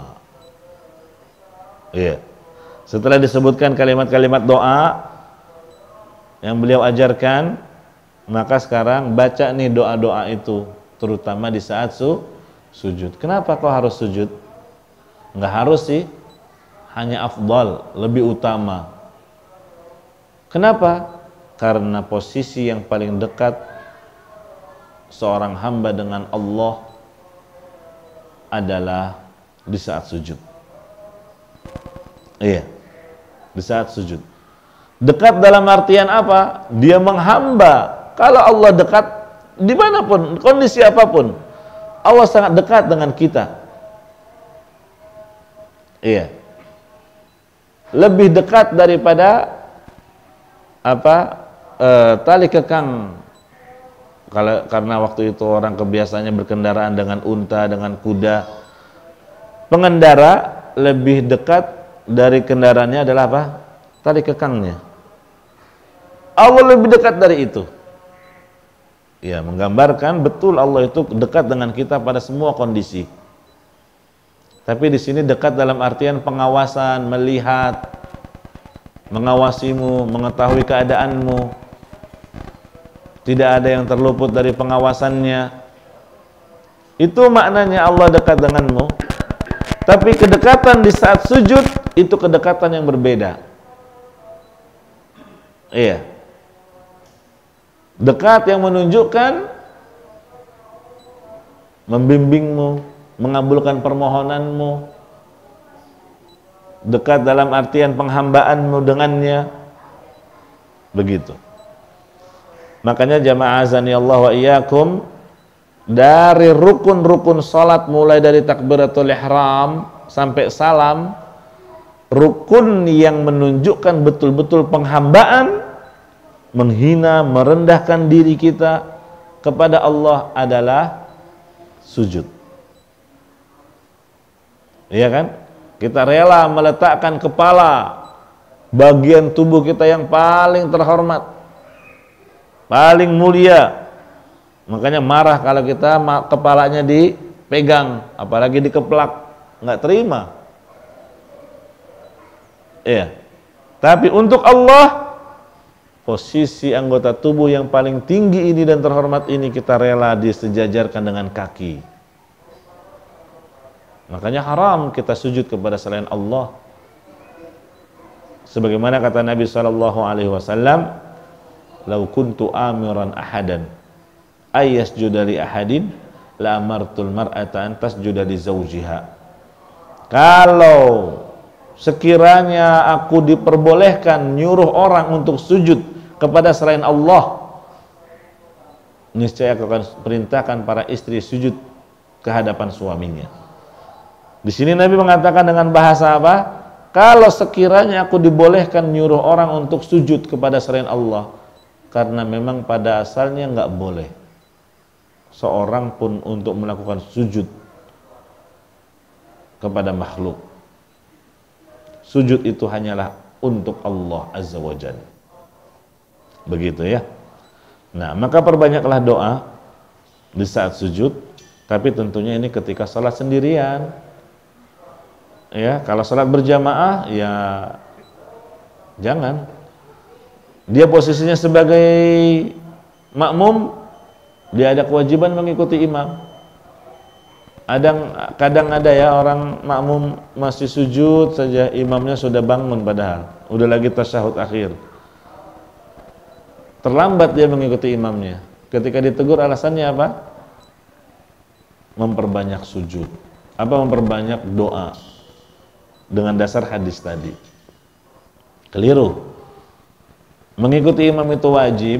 Iya. Setelah disebutkan kalimat-kalimat doa yang beliau ajarkan, maka sekarang baca nih doa-doa itu, terutama di saat sujud. Kenapa kau harus sujud? Enggak harus sih, hanya afdal, lebih utama. Kenapa? Karena posisi yang paling dekat seorang hamba dengan Allah adalah di saat sujud. Iya, di saat sujud. Dekat dalam artian apa? Dia menghamba. Kalau Allah dekat dimanapun, kondisi apapun, Allah sangat dekat dengan kita. Iya, lebih dekat daripada apa? tali kekang. Karena waktu itu orang kebiasaannya berkendaraan dengan unta, dengan kuda. Pengendara lebih dekat dari kendaraannya adalah apa? Tali kekangnya. Allah lebih dekat dari itu. Ya, menggambarkan betul Allah itu dekat dengan kita pada semua kondisi. Tapi di sini dekat dalam artian pengawasan, melihat, mengawasimu, mengetahui keadaanmu. Tidak ada yang terluput dari pengawasannya. Itu maknanya Allah dekat denganmu. Tapi kedekatan di saat sujud itu kedekatan yang berbeda. Iya. Dekat yang menunjukkan membimbingmu, mengabulkan permohonanmu. Dekat dalam artian penghambaanmu dengannya. Begitu. Makanya jamaah azani Allah wa iyyakum, dari rukun-rukun salat mulai dari takbiratul ihram sampai salam, rukun yang menunjukkan betul-betul penghambaan, menghina, merendahkan diri kita kepada Allah adalah sujud. Iya kan? Kita rela meletakkan kepala, bagian tubuh kita yang paling terhormat, paling mulia. Makanya marah kalau kita kepalanya dipegang, apalagi dikeplak, nggak terima. Iya. Tapi untuk Allah, posisi anggota tubuh yang paling tinggi ini dan terhormat ini kita rela disejajarkan dengan kaki. Makanya haram kita sujud kepada selain Allah. Sebagaimana kata Nabi SAW, "Lau kuntu amiran ahadan ayyasjuda li ahadin la amartul mar'ata an tasjuda li zawjiha." Kalau sekiranya aku diperbolehkan nyuruh orang untuk sujud kepada selain Allah, niscaya aku akan perintahkan para istri sujud ke hadapan suaminya. Di sini Nabi mengatakan dengan bahasa apa? Kalau sekiranya aku dibolehkan nyuruh orang untuk sujud kepada selain Allah, karena memang pada asalnya nggak boleh seorang pun untuk melakukan sujud kepada makhluk. Sujud itu hanyalah untuk Allah Azza wa Jalla. Begitu ya. Nah, maka perbanyaklah doa di saat sujud, tapi tentunya ini ketika salat sendirian. Ya, kalau salat berjamaah ya jangan. Dia posisinya sebagai makmum, dia ada kewajiban mengikuti imam. Kadang ada ya orang makmum masih sujud saja, imamnya sudah bangun padahal udah lagi tasyahud akhir. Terlambat dia mengikuti imamnya. Ketika ditegur alasannya apa? Memperbanyak sujud. Apa memperbanyak doa? Dengan dasar hadis tadi. Keliru. Mengikuti imam itu wajib.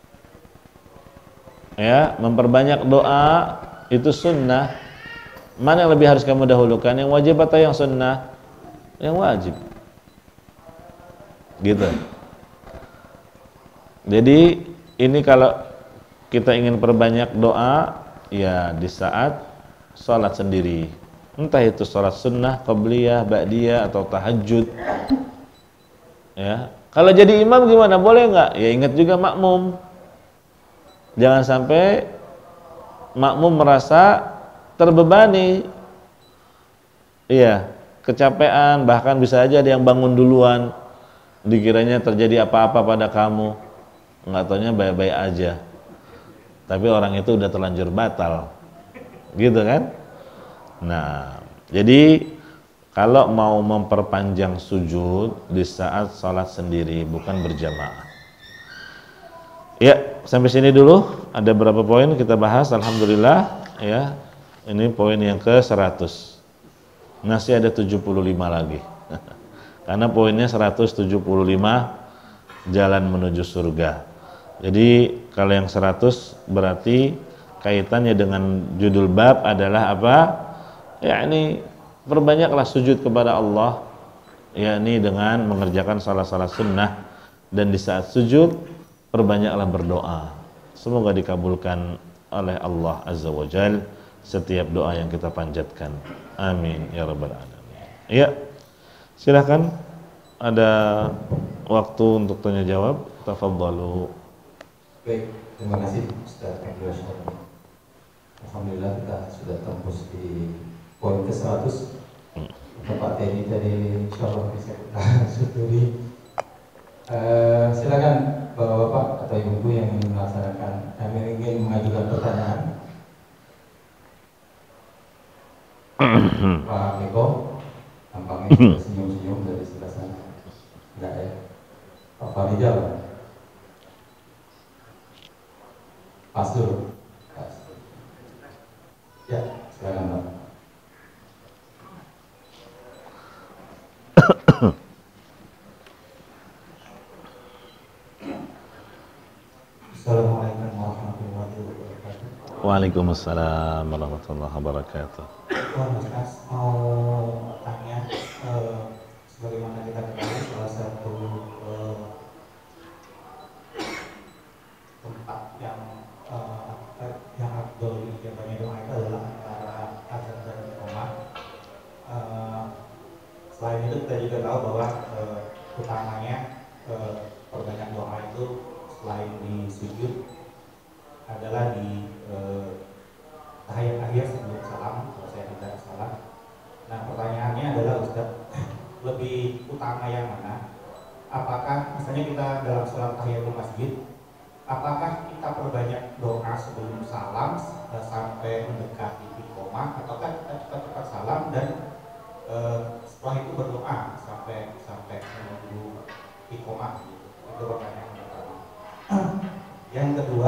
Ya, memperbanyak doa itu sunnah. Mana yang lebih harus kamu dahulukan, yang wajib atau yang sunnah? Yang wajib. Gitu. Jadi ini kalau kita ingin perbanyak doa, ya di saat sholat sendiri. Entah itu sholat sunnah, qabliyah, ba'diyah, atau tahajud. Ya, kalau jadi imam gimana? Boleh nggak? Ya ingat juga makmum. Jangan sampai makmum merasa terbebani. Iya, kecapean, bahkan bisa aja ada yang bangun duluan. Dikiranya terjadi apa-apa pada kamu. Nggak taunya baik-baik aja. Tapi orang itu udah terlanjur batal. Gitu kan? Nah, jadi kalau mau memperpanjang sujud di saat sholat sendiri, bukan berjamaah. Ya, sampai sini dulu. Ada berapa poin kita bahas, alhamdulillah. Ya, ini poin yang ke-100. Masih ada 75 lagi. Karena poinnya 175 jalan menuju surga. Jadi kalau yang 100 berarti kaitannya dengan judul bab adalah apa? Yakni perbanyaklah sujud kepada Allah, yakni dengan mengerjakan salat-salat sunnah, dan di saat sujud perbanyaklah berdoa. Semoga dikabulkan oleh Allah Azza wa Jal setiap doa yang kita panjatkan. Amin ya rabbal alamin. Ya, silakan, ada waktu untuk tanya jawab. Tafadhalu. Baik, terima kasih Ustaz Abdul Rashid. Alhamdulillah kita sudah tembus di poin ke-100. Pak Teddy tadi insyaallah bisa kita syukuri. Silakan Bapak-bapak atau Ibu yang ingin melaksanakan, ingin mengajukan pertanyaan. Pak Eko, tampaknya sudah senyum-senyum dari sebelah sana. Enggak ya? Pak Farijal, Pasur. Ya, silakan Pak. Assalamualaikum warahmatullahi wabarakatuh. Waalaikumsalam warahmatullahi wabarakatuh. Mas, mau tanya, sebagaimana kita ketahui salah satu tempat yang afdol dijabahnya doa itu adalah antara azan dan iqamah. Selain itu kita juga tahu bahwa utamanya perbanyak doa itu selain di sujud adalah di tahiyat akhir sebelum salam, kalau saya tidak salah. Nah, pertanyaannya adalah Ustaz, lebih utama yang mana? Apakah misalnya kita dalam sholat tahiyatul masjid, apakah kita perbanyak doa sebelum salam sampai mendekati iqamah, ataukah kita cepat-cepat salam dan setelah itu berdoa sampai menunggu iqamah gitu? Itu pertanyaan pertama. Yang kedua,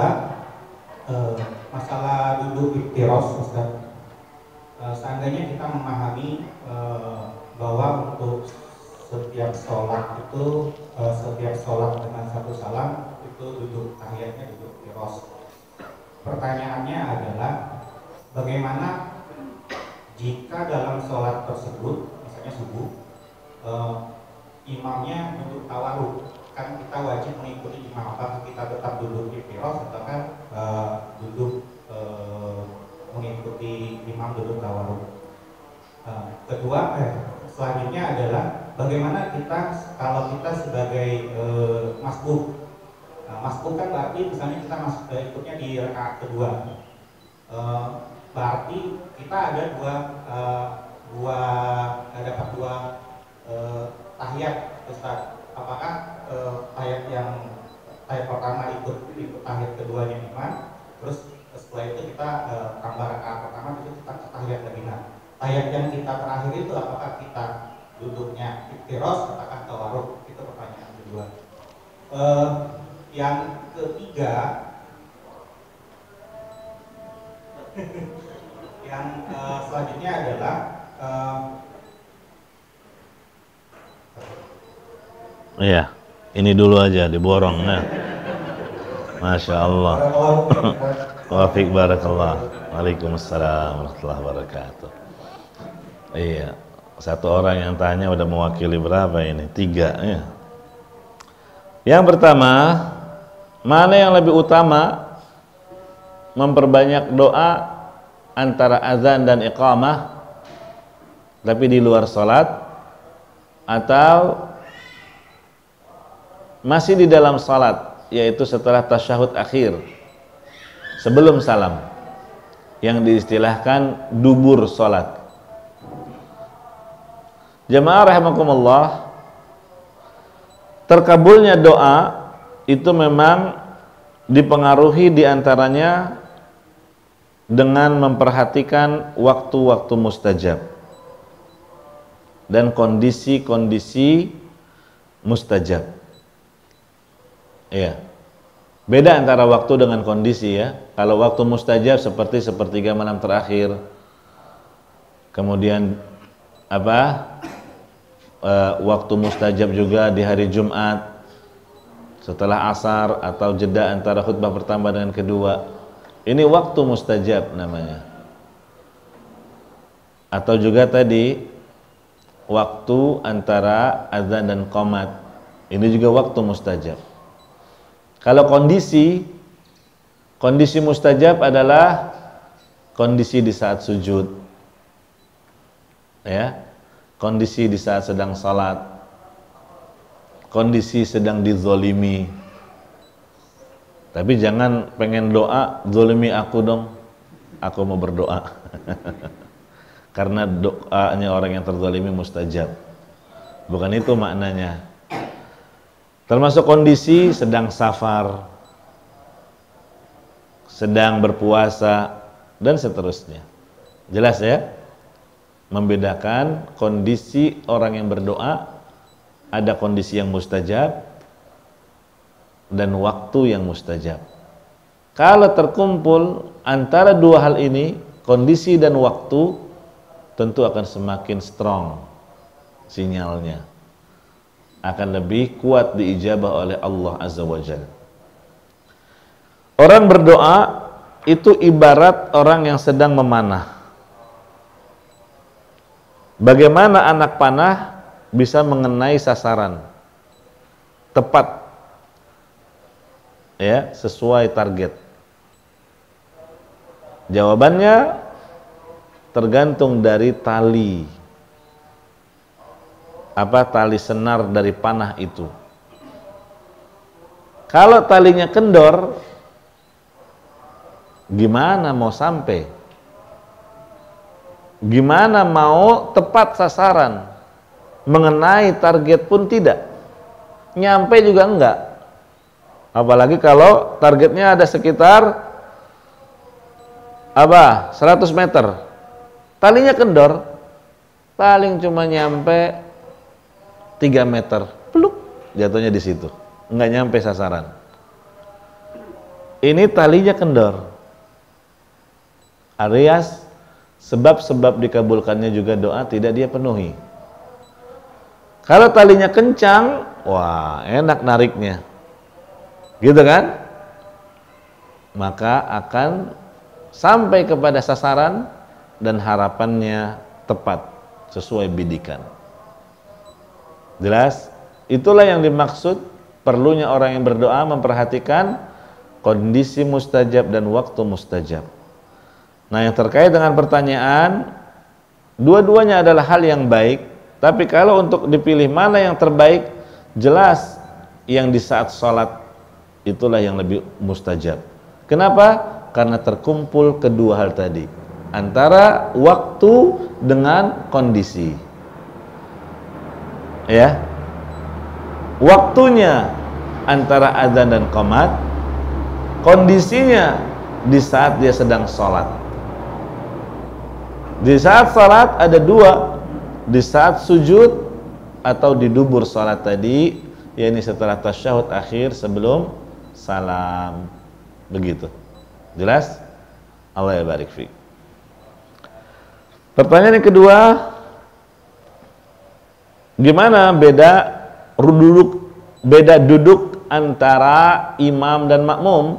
masalah duduk iftiros, Ustaz. Seandainya kita memahami bahwa untuk setiap sholat itu setiap sholat dengan satu salam itu duduk tahiyatnya duduk iftiros. Pertanyaannya adalah bagaimana jika dalam sholat tersebut, misalnya subuh, imamnya duduk tawarruk, kan kita wajib mengikuti imam, apakah kita tetap duduk iftiros ataukah duduk mengikuti imam duduk tawarruk. Kedua, selanjutnya adalah bagaimana kita kalau kita sebagai masbuk. Masbuk kan berarti misalnya kita ikutnya di rakaat kedua. Berarti kita ada dapat dua tahiyat, Ustaz. Apakah tahiyat pertama ikut tahiyat keduanya imam, terus setelah itu kita tambah rakaat pertama, itu kita tahiyat lagi. Nah, tahiyat yang kita terakhir itu apakah kita duduknya iftiros ataukah tawarruk? Itu pertanyaan kedua. Yang ketiga, yang selanjutnya adalah iya, ini dulu aja diborong. Nah, Masya Allah. Wafik barakallah. Waalaikumsalam warahmatullahi wabarakatuh. Iya, satu orang yang tanya udah mewakili berapa ini? 3 ya. Yang pertama, mana yang lebih utama, memperbanyak doa antara azan dan iqamah tapi di luar salat, atau masih di dalam salat, yaitu setelah tasyahud akhir sebelum salam, yang diistilahkan dubur salat. Jamaah rahimakumullah, terkabulnya doa itu memang dipengaruhi diantaranya dengan memperhatikan waktu-waktu mustajab dan kondisi-kondisi mustajab. Iya. Beda antara waktu dengan kondisi ya. Kalau waktu mustajab seperti sepertiga malam terakhir, kemudian waktu mustajab juga di hari Jumat setelah asar atau jeda antara khutbah pertama dengan kedua. Ini waktu mustajab namanya. Atau juga tadi waktu antara azan dan qomat. Ini juga waktu mustajab. Kalau kondisi mustajab adalah kondisi di saat sujud, ya, kondisi di saat sedang salat, kondisi sedang dizolimi. Tapi jangan pengen doa, zolimi aku dong, aku mau berdoa. Karena doanya orang yang terzolimi mustajab. Bukan itu maknanya. Termasuk kondisi sedang safar, sedang berpuasa, dan seterusnya. Jelas ya? Membedakan kondisi orang yang berdoa, ada kondisi yang mustajab dan waktu yang mustajab. Kalau terkumpul antara dua hal ini, kondisi dan waktu, tentu akan semakin strong sinyalnya, akan lebih kuat diijabah oleh Allah Azza wa Jalla. Orang berdoa itu ibarat orang yang sedang memanah. Bagaimana anak panah bisa mengenai sasaran tepat, ya, sesuai target? Jawabannya tergantung dari tali, tali senar dari panah itu. Kalau talinya kendor, gimana mau sampai? Gimana mau tepat sasaran? Mengenai target pun tidak, nyampe juga enggak. Apalagi kalau targetnya ada sekitar 100 meter, talinya kendor, paling cuma nyampe 3 meter, peluk, jatuhnya di situ, enggak nyampe sasaran. Ini talinya kendor, alias sebab-sebab dikabulkannya juga doa tidak dia penuhi. Kalau talinya kencang, wah enak nariknya, gitu kan? Maka akan sampai kepada sasaran dan harapannya tepat sesuai bidikan. Jelas? Itulah yang dimaksud perlunya orang yang berdoa memperhatikan kondisi mustajab dan waktu mustajab. Nah, yang terkait dengan pertanyaan, dua-duanya adalah hal yang baik, tapi kalau untuk dipilih mana yang terbaik, jelas yang di saat sholat itulah yang lebih mustajab. Kenapa? Karena terkumpul kedua hal tadi, antara waktu dengan kondisi. Ya, waktunya antara adzan dan qomat, kondisinya di saat dia sedang sholat. Di saat sholat ada dua, di saat sujud atau di dubur sholat tadi, yakni setelah tasyahud akhir sebelum salam. Begitu. Jelas? Allah ya barik fiik. Pertanyaan yang kedua, gimana beda duduk antara imam dan makmum?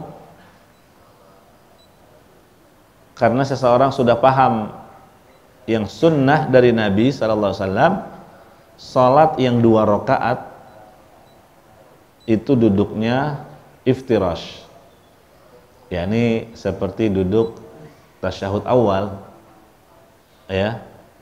Karena seseorang sudah paham yang sunnah dari Nabi SAW, salat yang 2 rakaat itu duduknya iftirash, yakni seperti duduk tasyahud awal, ya.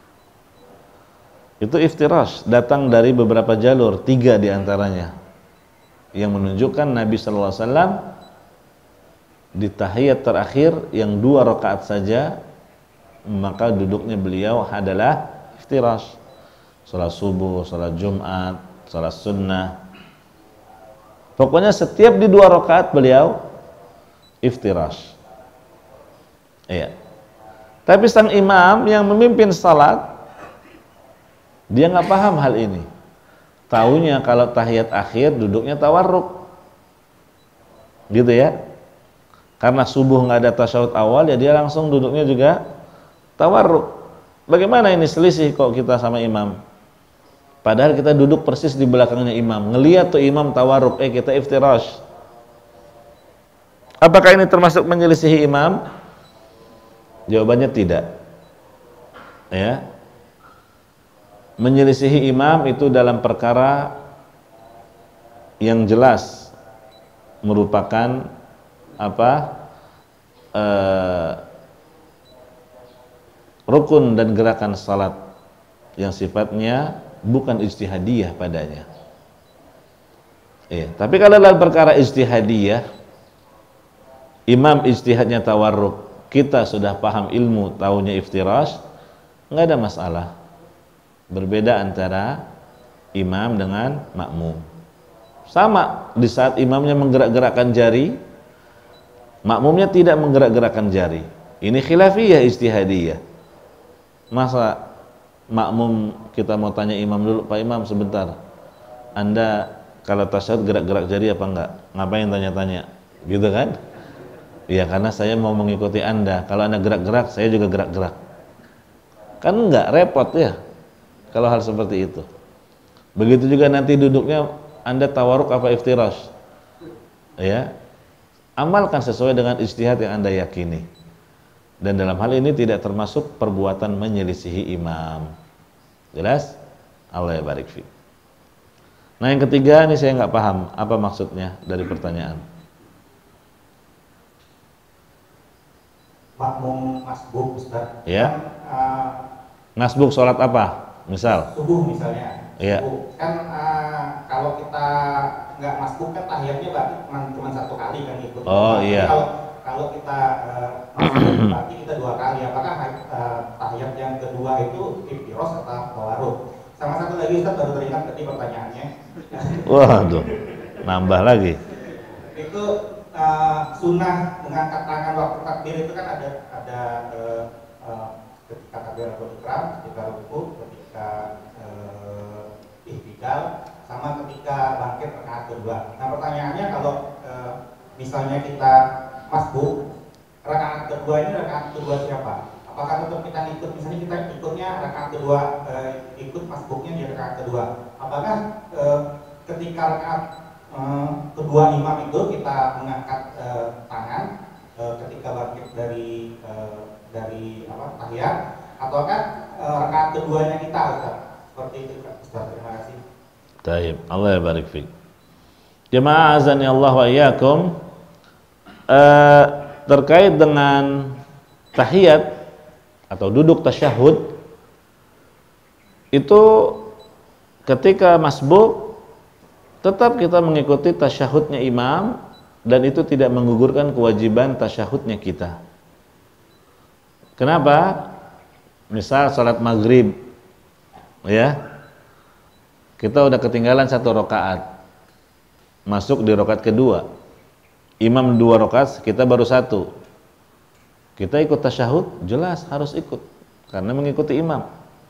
Itu iftirash, datang dari beberapa jalur, 3 diantaranya yang menunjukkan Nabi SAW di tahiyat terakhir yang 2 rakaat saja, maka duduknya beliau adalah iftirash. Salat subuh, salat Jumat, salat sunnah, pokoknya setiap di 2 rakaat beliau iftirash. Iya. Tapi sang imam yang memimpin salat, dia nggak paham hal ini. Taunya kalau tahiyat akhir duduknya tawarruk, gitu ya. Karena subuh nggak ada tasyahud awal, ya dia langsung duduknya juga tawarruk. Bagaimana ini selisih kok kita sama imam? Padahal kita duduk persis di belakangnya imam. Ngelihat tuh imam tawarruk, kita iftirash. Apakah ini termasuk menyelisihi imam? Jawabannya tidak. Ya. Menyelisihi imam itu dalam perkara yang jelas merupakan rukun dan gerakan salat yang sifatnya bukan ijtihadiyah padanya. Iya, tapi kalau dalam perkara ijtihadiyah, imam ijtihadnya tawarruk, kita sudah paham ilmu, taunya iftirash, nggak ada masalah. Berbeda antara imam dengan makmum. Sama, di saat imamnya menggerak-gerakkan jari, makmumnya tidak menggerak-gerakkan jari. Ini khilafiyah ijtihadiyah. Masa makmum kita mau tanya imam dulu, Pak Imam sebentar, Anda kalau tasyahud gerak-gerak jari apa enggak? Ngapain tanya-tanya? Gitu kan? Iya, karena saya mau mengikuti Anda. Kalau Anda gerak-gerak, saya juga gerak-gerak. Kan enggak, repot ya kalau hal seperti itu. Begitu juga nanti duduknya Anda tawaruk apa iftirash. Ya. Amalkan sesuai dengan ijtihad yang Anda yakini. Dan dalam hal ini tidak termasuk perbuatan menyelisihi imam. Jelas? Allah ya barik fiik. Nah, yang ketiga ini saya nggak paham apa maksudnya dari pertanyaan. Makmum masbuk, Ustaz. Ya. Masbuk sholat apa? Misal? Subuh misalnya. Ya. Subuh. Kan kalau kita nggak masbuk kan tahiyatnya berarti cuma satu kali kan ikut. Oh iya. Kalau kita masbuk berarti kita dua kali. Apakah tahiyat yang kedua itu iftiros atau tawarruk? Sama satu lagi Ustaz, baru teringat tadi pertanyaannya. Waduh, nambah lagi. Itu sunnah mengangkat tangan waktu takbir itu kan ada ketika takbiratul ihram, ketika ruku, ketika ihtidal, sama ketika bangkit rakaat kedua. Nah, pertanyaannya kalau misalnya kita masbuk, rakaat kedua ini rakaat kedua siapa? Apakah tetap kita ikut, misalnya kita ikutnya rakaat kedua, ikut masbuknya di rakaat kedua, apakah ketika rakaat kedua imam itu kita mengangkat tangan ketika bangkit dari tahiyat, ataukah rakaat keduanya kita, Ustaz? Seperti itu, Ustaz. Terima kasih. Taib, Allah ya barik fiik. Jemaah azani Allah wa iyyakum, terkait dengan tahiyat atau duduk tasyahud, itu ketika masbuk tetap kita mengikuti tasyahudnya imam, dan itu tidak menggugurkan kewajiban tasyahudnya kita. Kenapa? Misal salat maghrib, ya, kita udah ketinggalan 1 rakaat, masuk di rakaat kedua, imam 2 rakaat, kita baru 1, kita ikut tasyahud, jelas harus ikut karena mengikuti imam.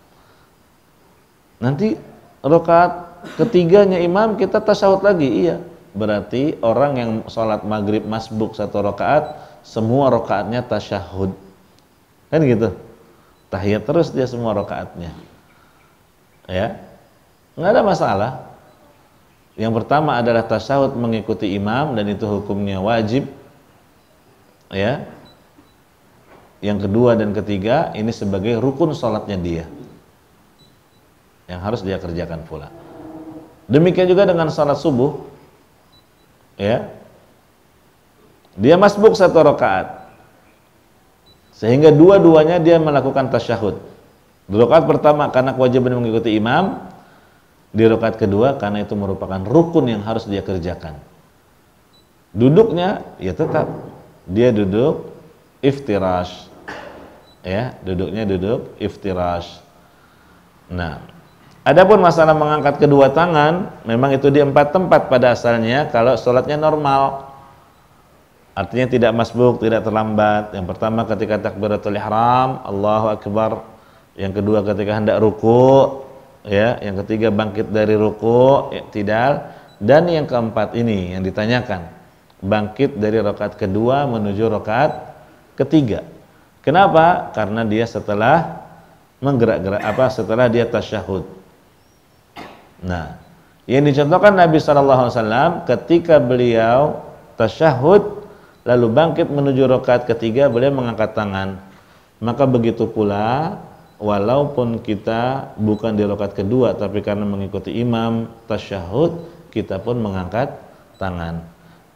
Nanti rakaat ketiganya imam kita tasyahud lagi, iya, berarti orang yang sholat maghrib masbuk 1 rakaat, semua rakaatnya tasyahud, kan gitu, tahiyat terus dia semua rakaatnya, ya, nggak ada masalah. Yang pertama adalah tasyahud mengikuti imam, dan itu hukumnya wajib, ya. Yang kedua dan ketiga ini sebagai rukun sholatnya dia, yang harus dia kerjakan pula. Demikian juga dengan salat subuh, ya, dia masbuk 1 rakaat, sehingga dua-duanya dia melakukan tasyahud. Di rakaat pertama karena kewajiban mengikuti imam, di rakaat kedua karena itu merupakan rukun yang harus dia kerjakan. Duduknya ya tetap dia duduk iftirash, ya, duduknya duduk iftirash. Nah, adapun masalah mengangkat kedua tangan, memang itu di 4 tempat pada asalnya kalau sholatnya normal, artinya tidak masbuk, tidak terlambat. Yang pertama ketika takbiratul ihram, Allahu akbar. Yang kedua ketika hendak ruku, ya. Yang ketiga bangkit dari ruku, i'tidal. Dan yang keempat ini yang ditanyakan, bangkit dari rakaat kedua menuju rakaat ketiga. Kenapa? Karena dia setelah menggerak-gerak setelah dia tasyahud. Nah, yang dicontohkan Nabi SAW ketika beliau tasyahud lalu bangkit menuju rakaat ketiga, beliau mengangkat tangan. Maka begitu pula walaupun kita bukan di rakaat kedua tapi karena mengikuti imam tasyahud, kita pun mengangkat tangan.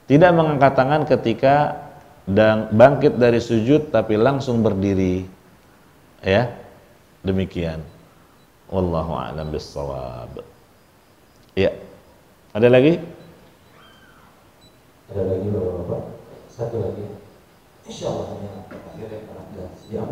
Tidak mengangkat tangan ketika dan bangkit dari sujud tapi langsung berdiri. Ya. Demikian. Wallahu a'lam bissawab. Ya. Ada lagi? Ada lagi Bapak-bapak? Satu lagi. Insyaallah ini akhirnya pada siang.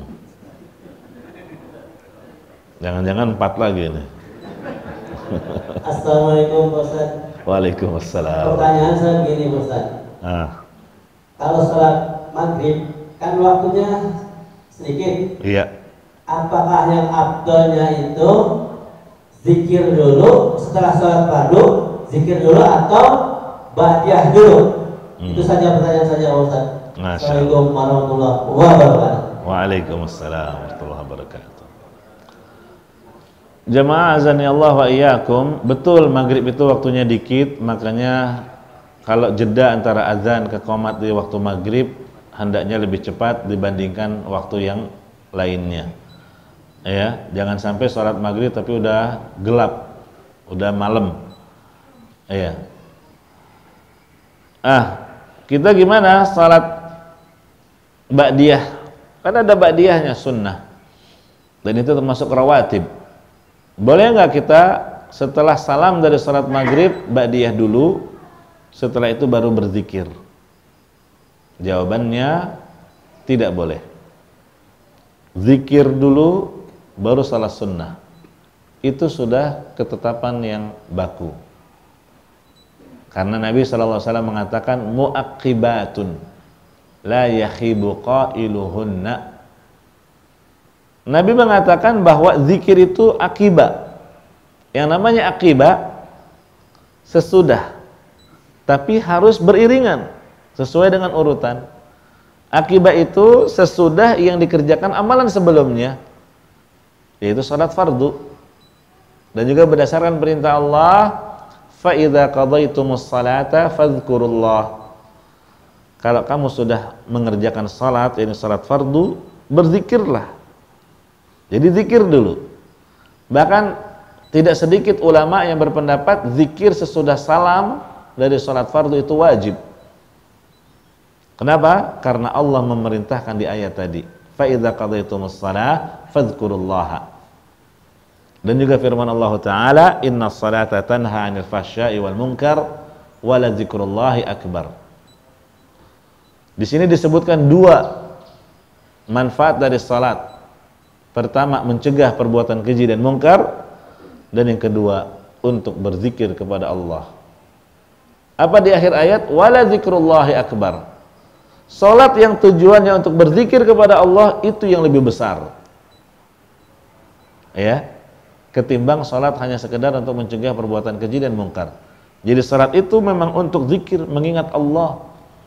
Jangan-jangan 4 lagi nih. Assalamualaikum Pak Ustaz. Waalaikumsalam. Pertanyaan saya begini Pak Ustaz. Kalau sholat maghrib kan waktunya sedikit. Iya. Apakah yang afdalnya itu zikir dulu setelah sholat fardu, zikir dulu atau ba'diyah dulu? Itu saja pertanyaan saja Pak Ustaz. Assalamualaikum warahmatullahi wabarakatuh. Waalaikumsalam warahmatullahi wabarakatuh. Jamaah azani Allah wa iyyakum, betul maghrib itu waktunya dikit, makanya kalau jeda antara azan ke qomat di waktu maghrib hendaknya lebih cepat dibandingkan waktu yang lainnya. Ya, jangan sampai sholat maghrib tapi udah gelap, udah malam. Ya. Kita gimana sholat ba'diyah? Kan ada ba'diyahnya sunnah. Dan itu termasuk rawatib. Boleh nggak kita setelah salam dari sholat maghrib ba'diyah dulu, setelah itu baru berzikir? Jawabannya tidak boleh. Zikir dulu baru salat sunnah. Itu sudah ketetapan yang baku. Karena Nabi SAW mengatakan mu'aqibatun la yakhibu qailuhunna. Nabi mengatakan bahwa zikir itu akibah. Yang namanya akibah sesudah, tapi harus beriringan sesuai dengan urutan. Akibah itu sesudah yang dikerjakan amalan sebelumnya, yaitu salat fardu. Dan juga berdasarkan perintah Allah, fa idza qadaitumus salata fadhkurullah. Kalau kamu sudah mengerjakan salat, ini salat fardu, berzikirlah. Jadi zikir dulu. Bahkan tidak sedikit ulama yang berpendapat zikir sesudah salam dari sholat fardu itu wajib. Kenapa? Karena Allah memerintahkan di ayat tadi, fa idza qadaytumus shalah fadhkurullaha. Dan juga firman Allah Ta'ala, innas salata tanha 'anil fahsya'i wal munkar wa la dzikrullahi akbar. Di sini disebutkan dua manfaat dari salat. Pertama, mencegah perbuatan keji dan mungkar, dan yang kedua, untuk berzikir kepada Allah. Apa di akhir ayat? Wala dzikrullahi akbar. Salat yang tujuannya untuk berzikir kepada Allah itu yang lebih besar. Ya. Ketimbang salat hanya sekedar untuk mencegah perbuatan keji dan mungkar. Jadi salat itu memang untuk zikir, mengingat Allah.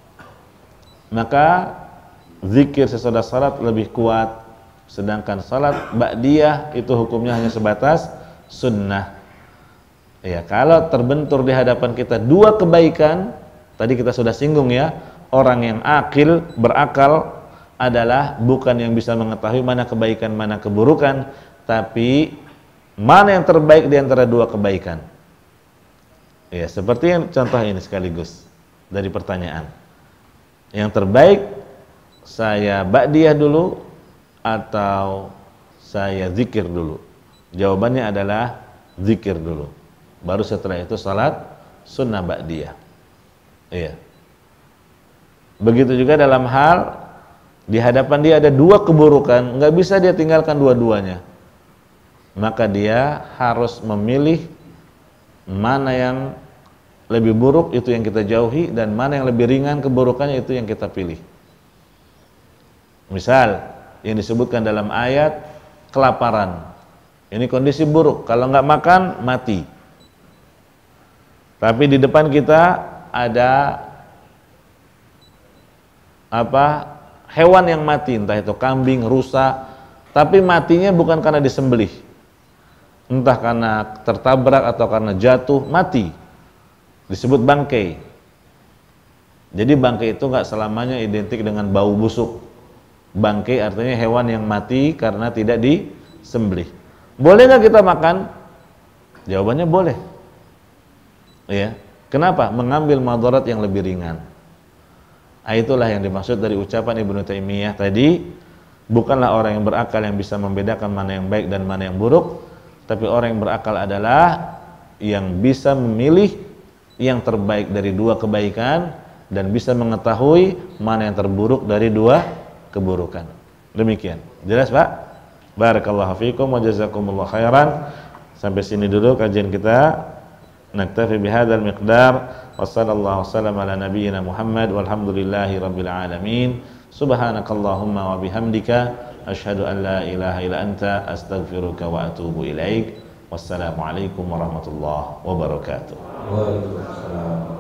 Maka zikir sesudah salat lebih kuat. Sedangkan salat ba'diyah itu hukumnya hanya sebatas sunnah. Ya, kalau terbentur di hadapan kita dua kebaikan, tadi kita sudah singgung ya, orang yang akil, berakal adalah bukan yang bisa mengetahui mana kebaikan, mana keburukan, tapi mana yang terbaik di antara dua kebaikan. Ya, seperti yang contoh ini sekaligus dari pertanyaan. Yang terbaik saya ba'diyah dulu atau saya zikir dulu? Jawabannya adalah zikir dulu. Baru setelah itu salat sunnah ba'diyah. Iya. Begitu juga dalam hal di hadapan dia ada dua keburukan, nggak bisa dia tinggalkan dua-duanya. Maka dia harus memilih mana yang lebih buruk, itu yang kita jauhi, dan mana yang lebih ringan keburukannya, itu yang kita pilih. Misal yang disebutkan dalam ayat kelaparan, ini kondisi buruk, kalau nggak makan mati. Tapi di depan kita ada hewan yang mati, entah itu kambing, rusa, tapi matinya bukan karena disembelih, entah karena tertabrak atau karena jatuh, mati, disebut bangkai. Jadi bangkai itu nggak selamanya identik dengan bau busuk. Bangkai artinya hewan yang mati karena tidak disembelih. Boleh nggak kita makan? Jawabannya boleh. Ya. Kenapa? Mengambil madarat yang lebih ringan. Itulah yang dimaksud dari ucapan Ibnu Taimiyah tadi, bukanlah orang yang berakal yang bisa membedakan mana yang baik dan mana yang buruk, tapi orang yang berakal adalah yang bisa memilih yang terbaik dari dua kebaikan dan bisa mengetahui mana yang terburuk dari dua keburukan. Demikian. Jelas, Pak? Barakallahu fiikum wa jazakumullahu khairan. Sampai sini dulu kajian kita. Naktafi bihadzal miqdar wa sallallahu wasallam ala nabiyyina Muhammad walhamdulillahi rabbil alamin. Subhanakallahumma wa bihamdika asyhadu an la ilaha illa anta astaghfiruka wa atubu ilaik. Wassalamualaikum warahmatullahi wabarakatuh. Waalaikumsalam.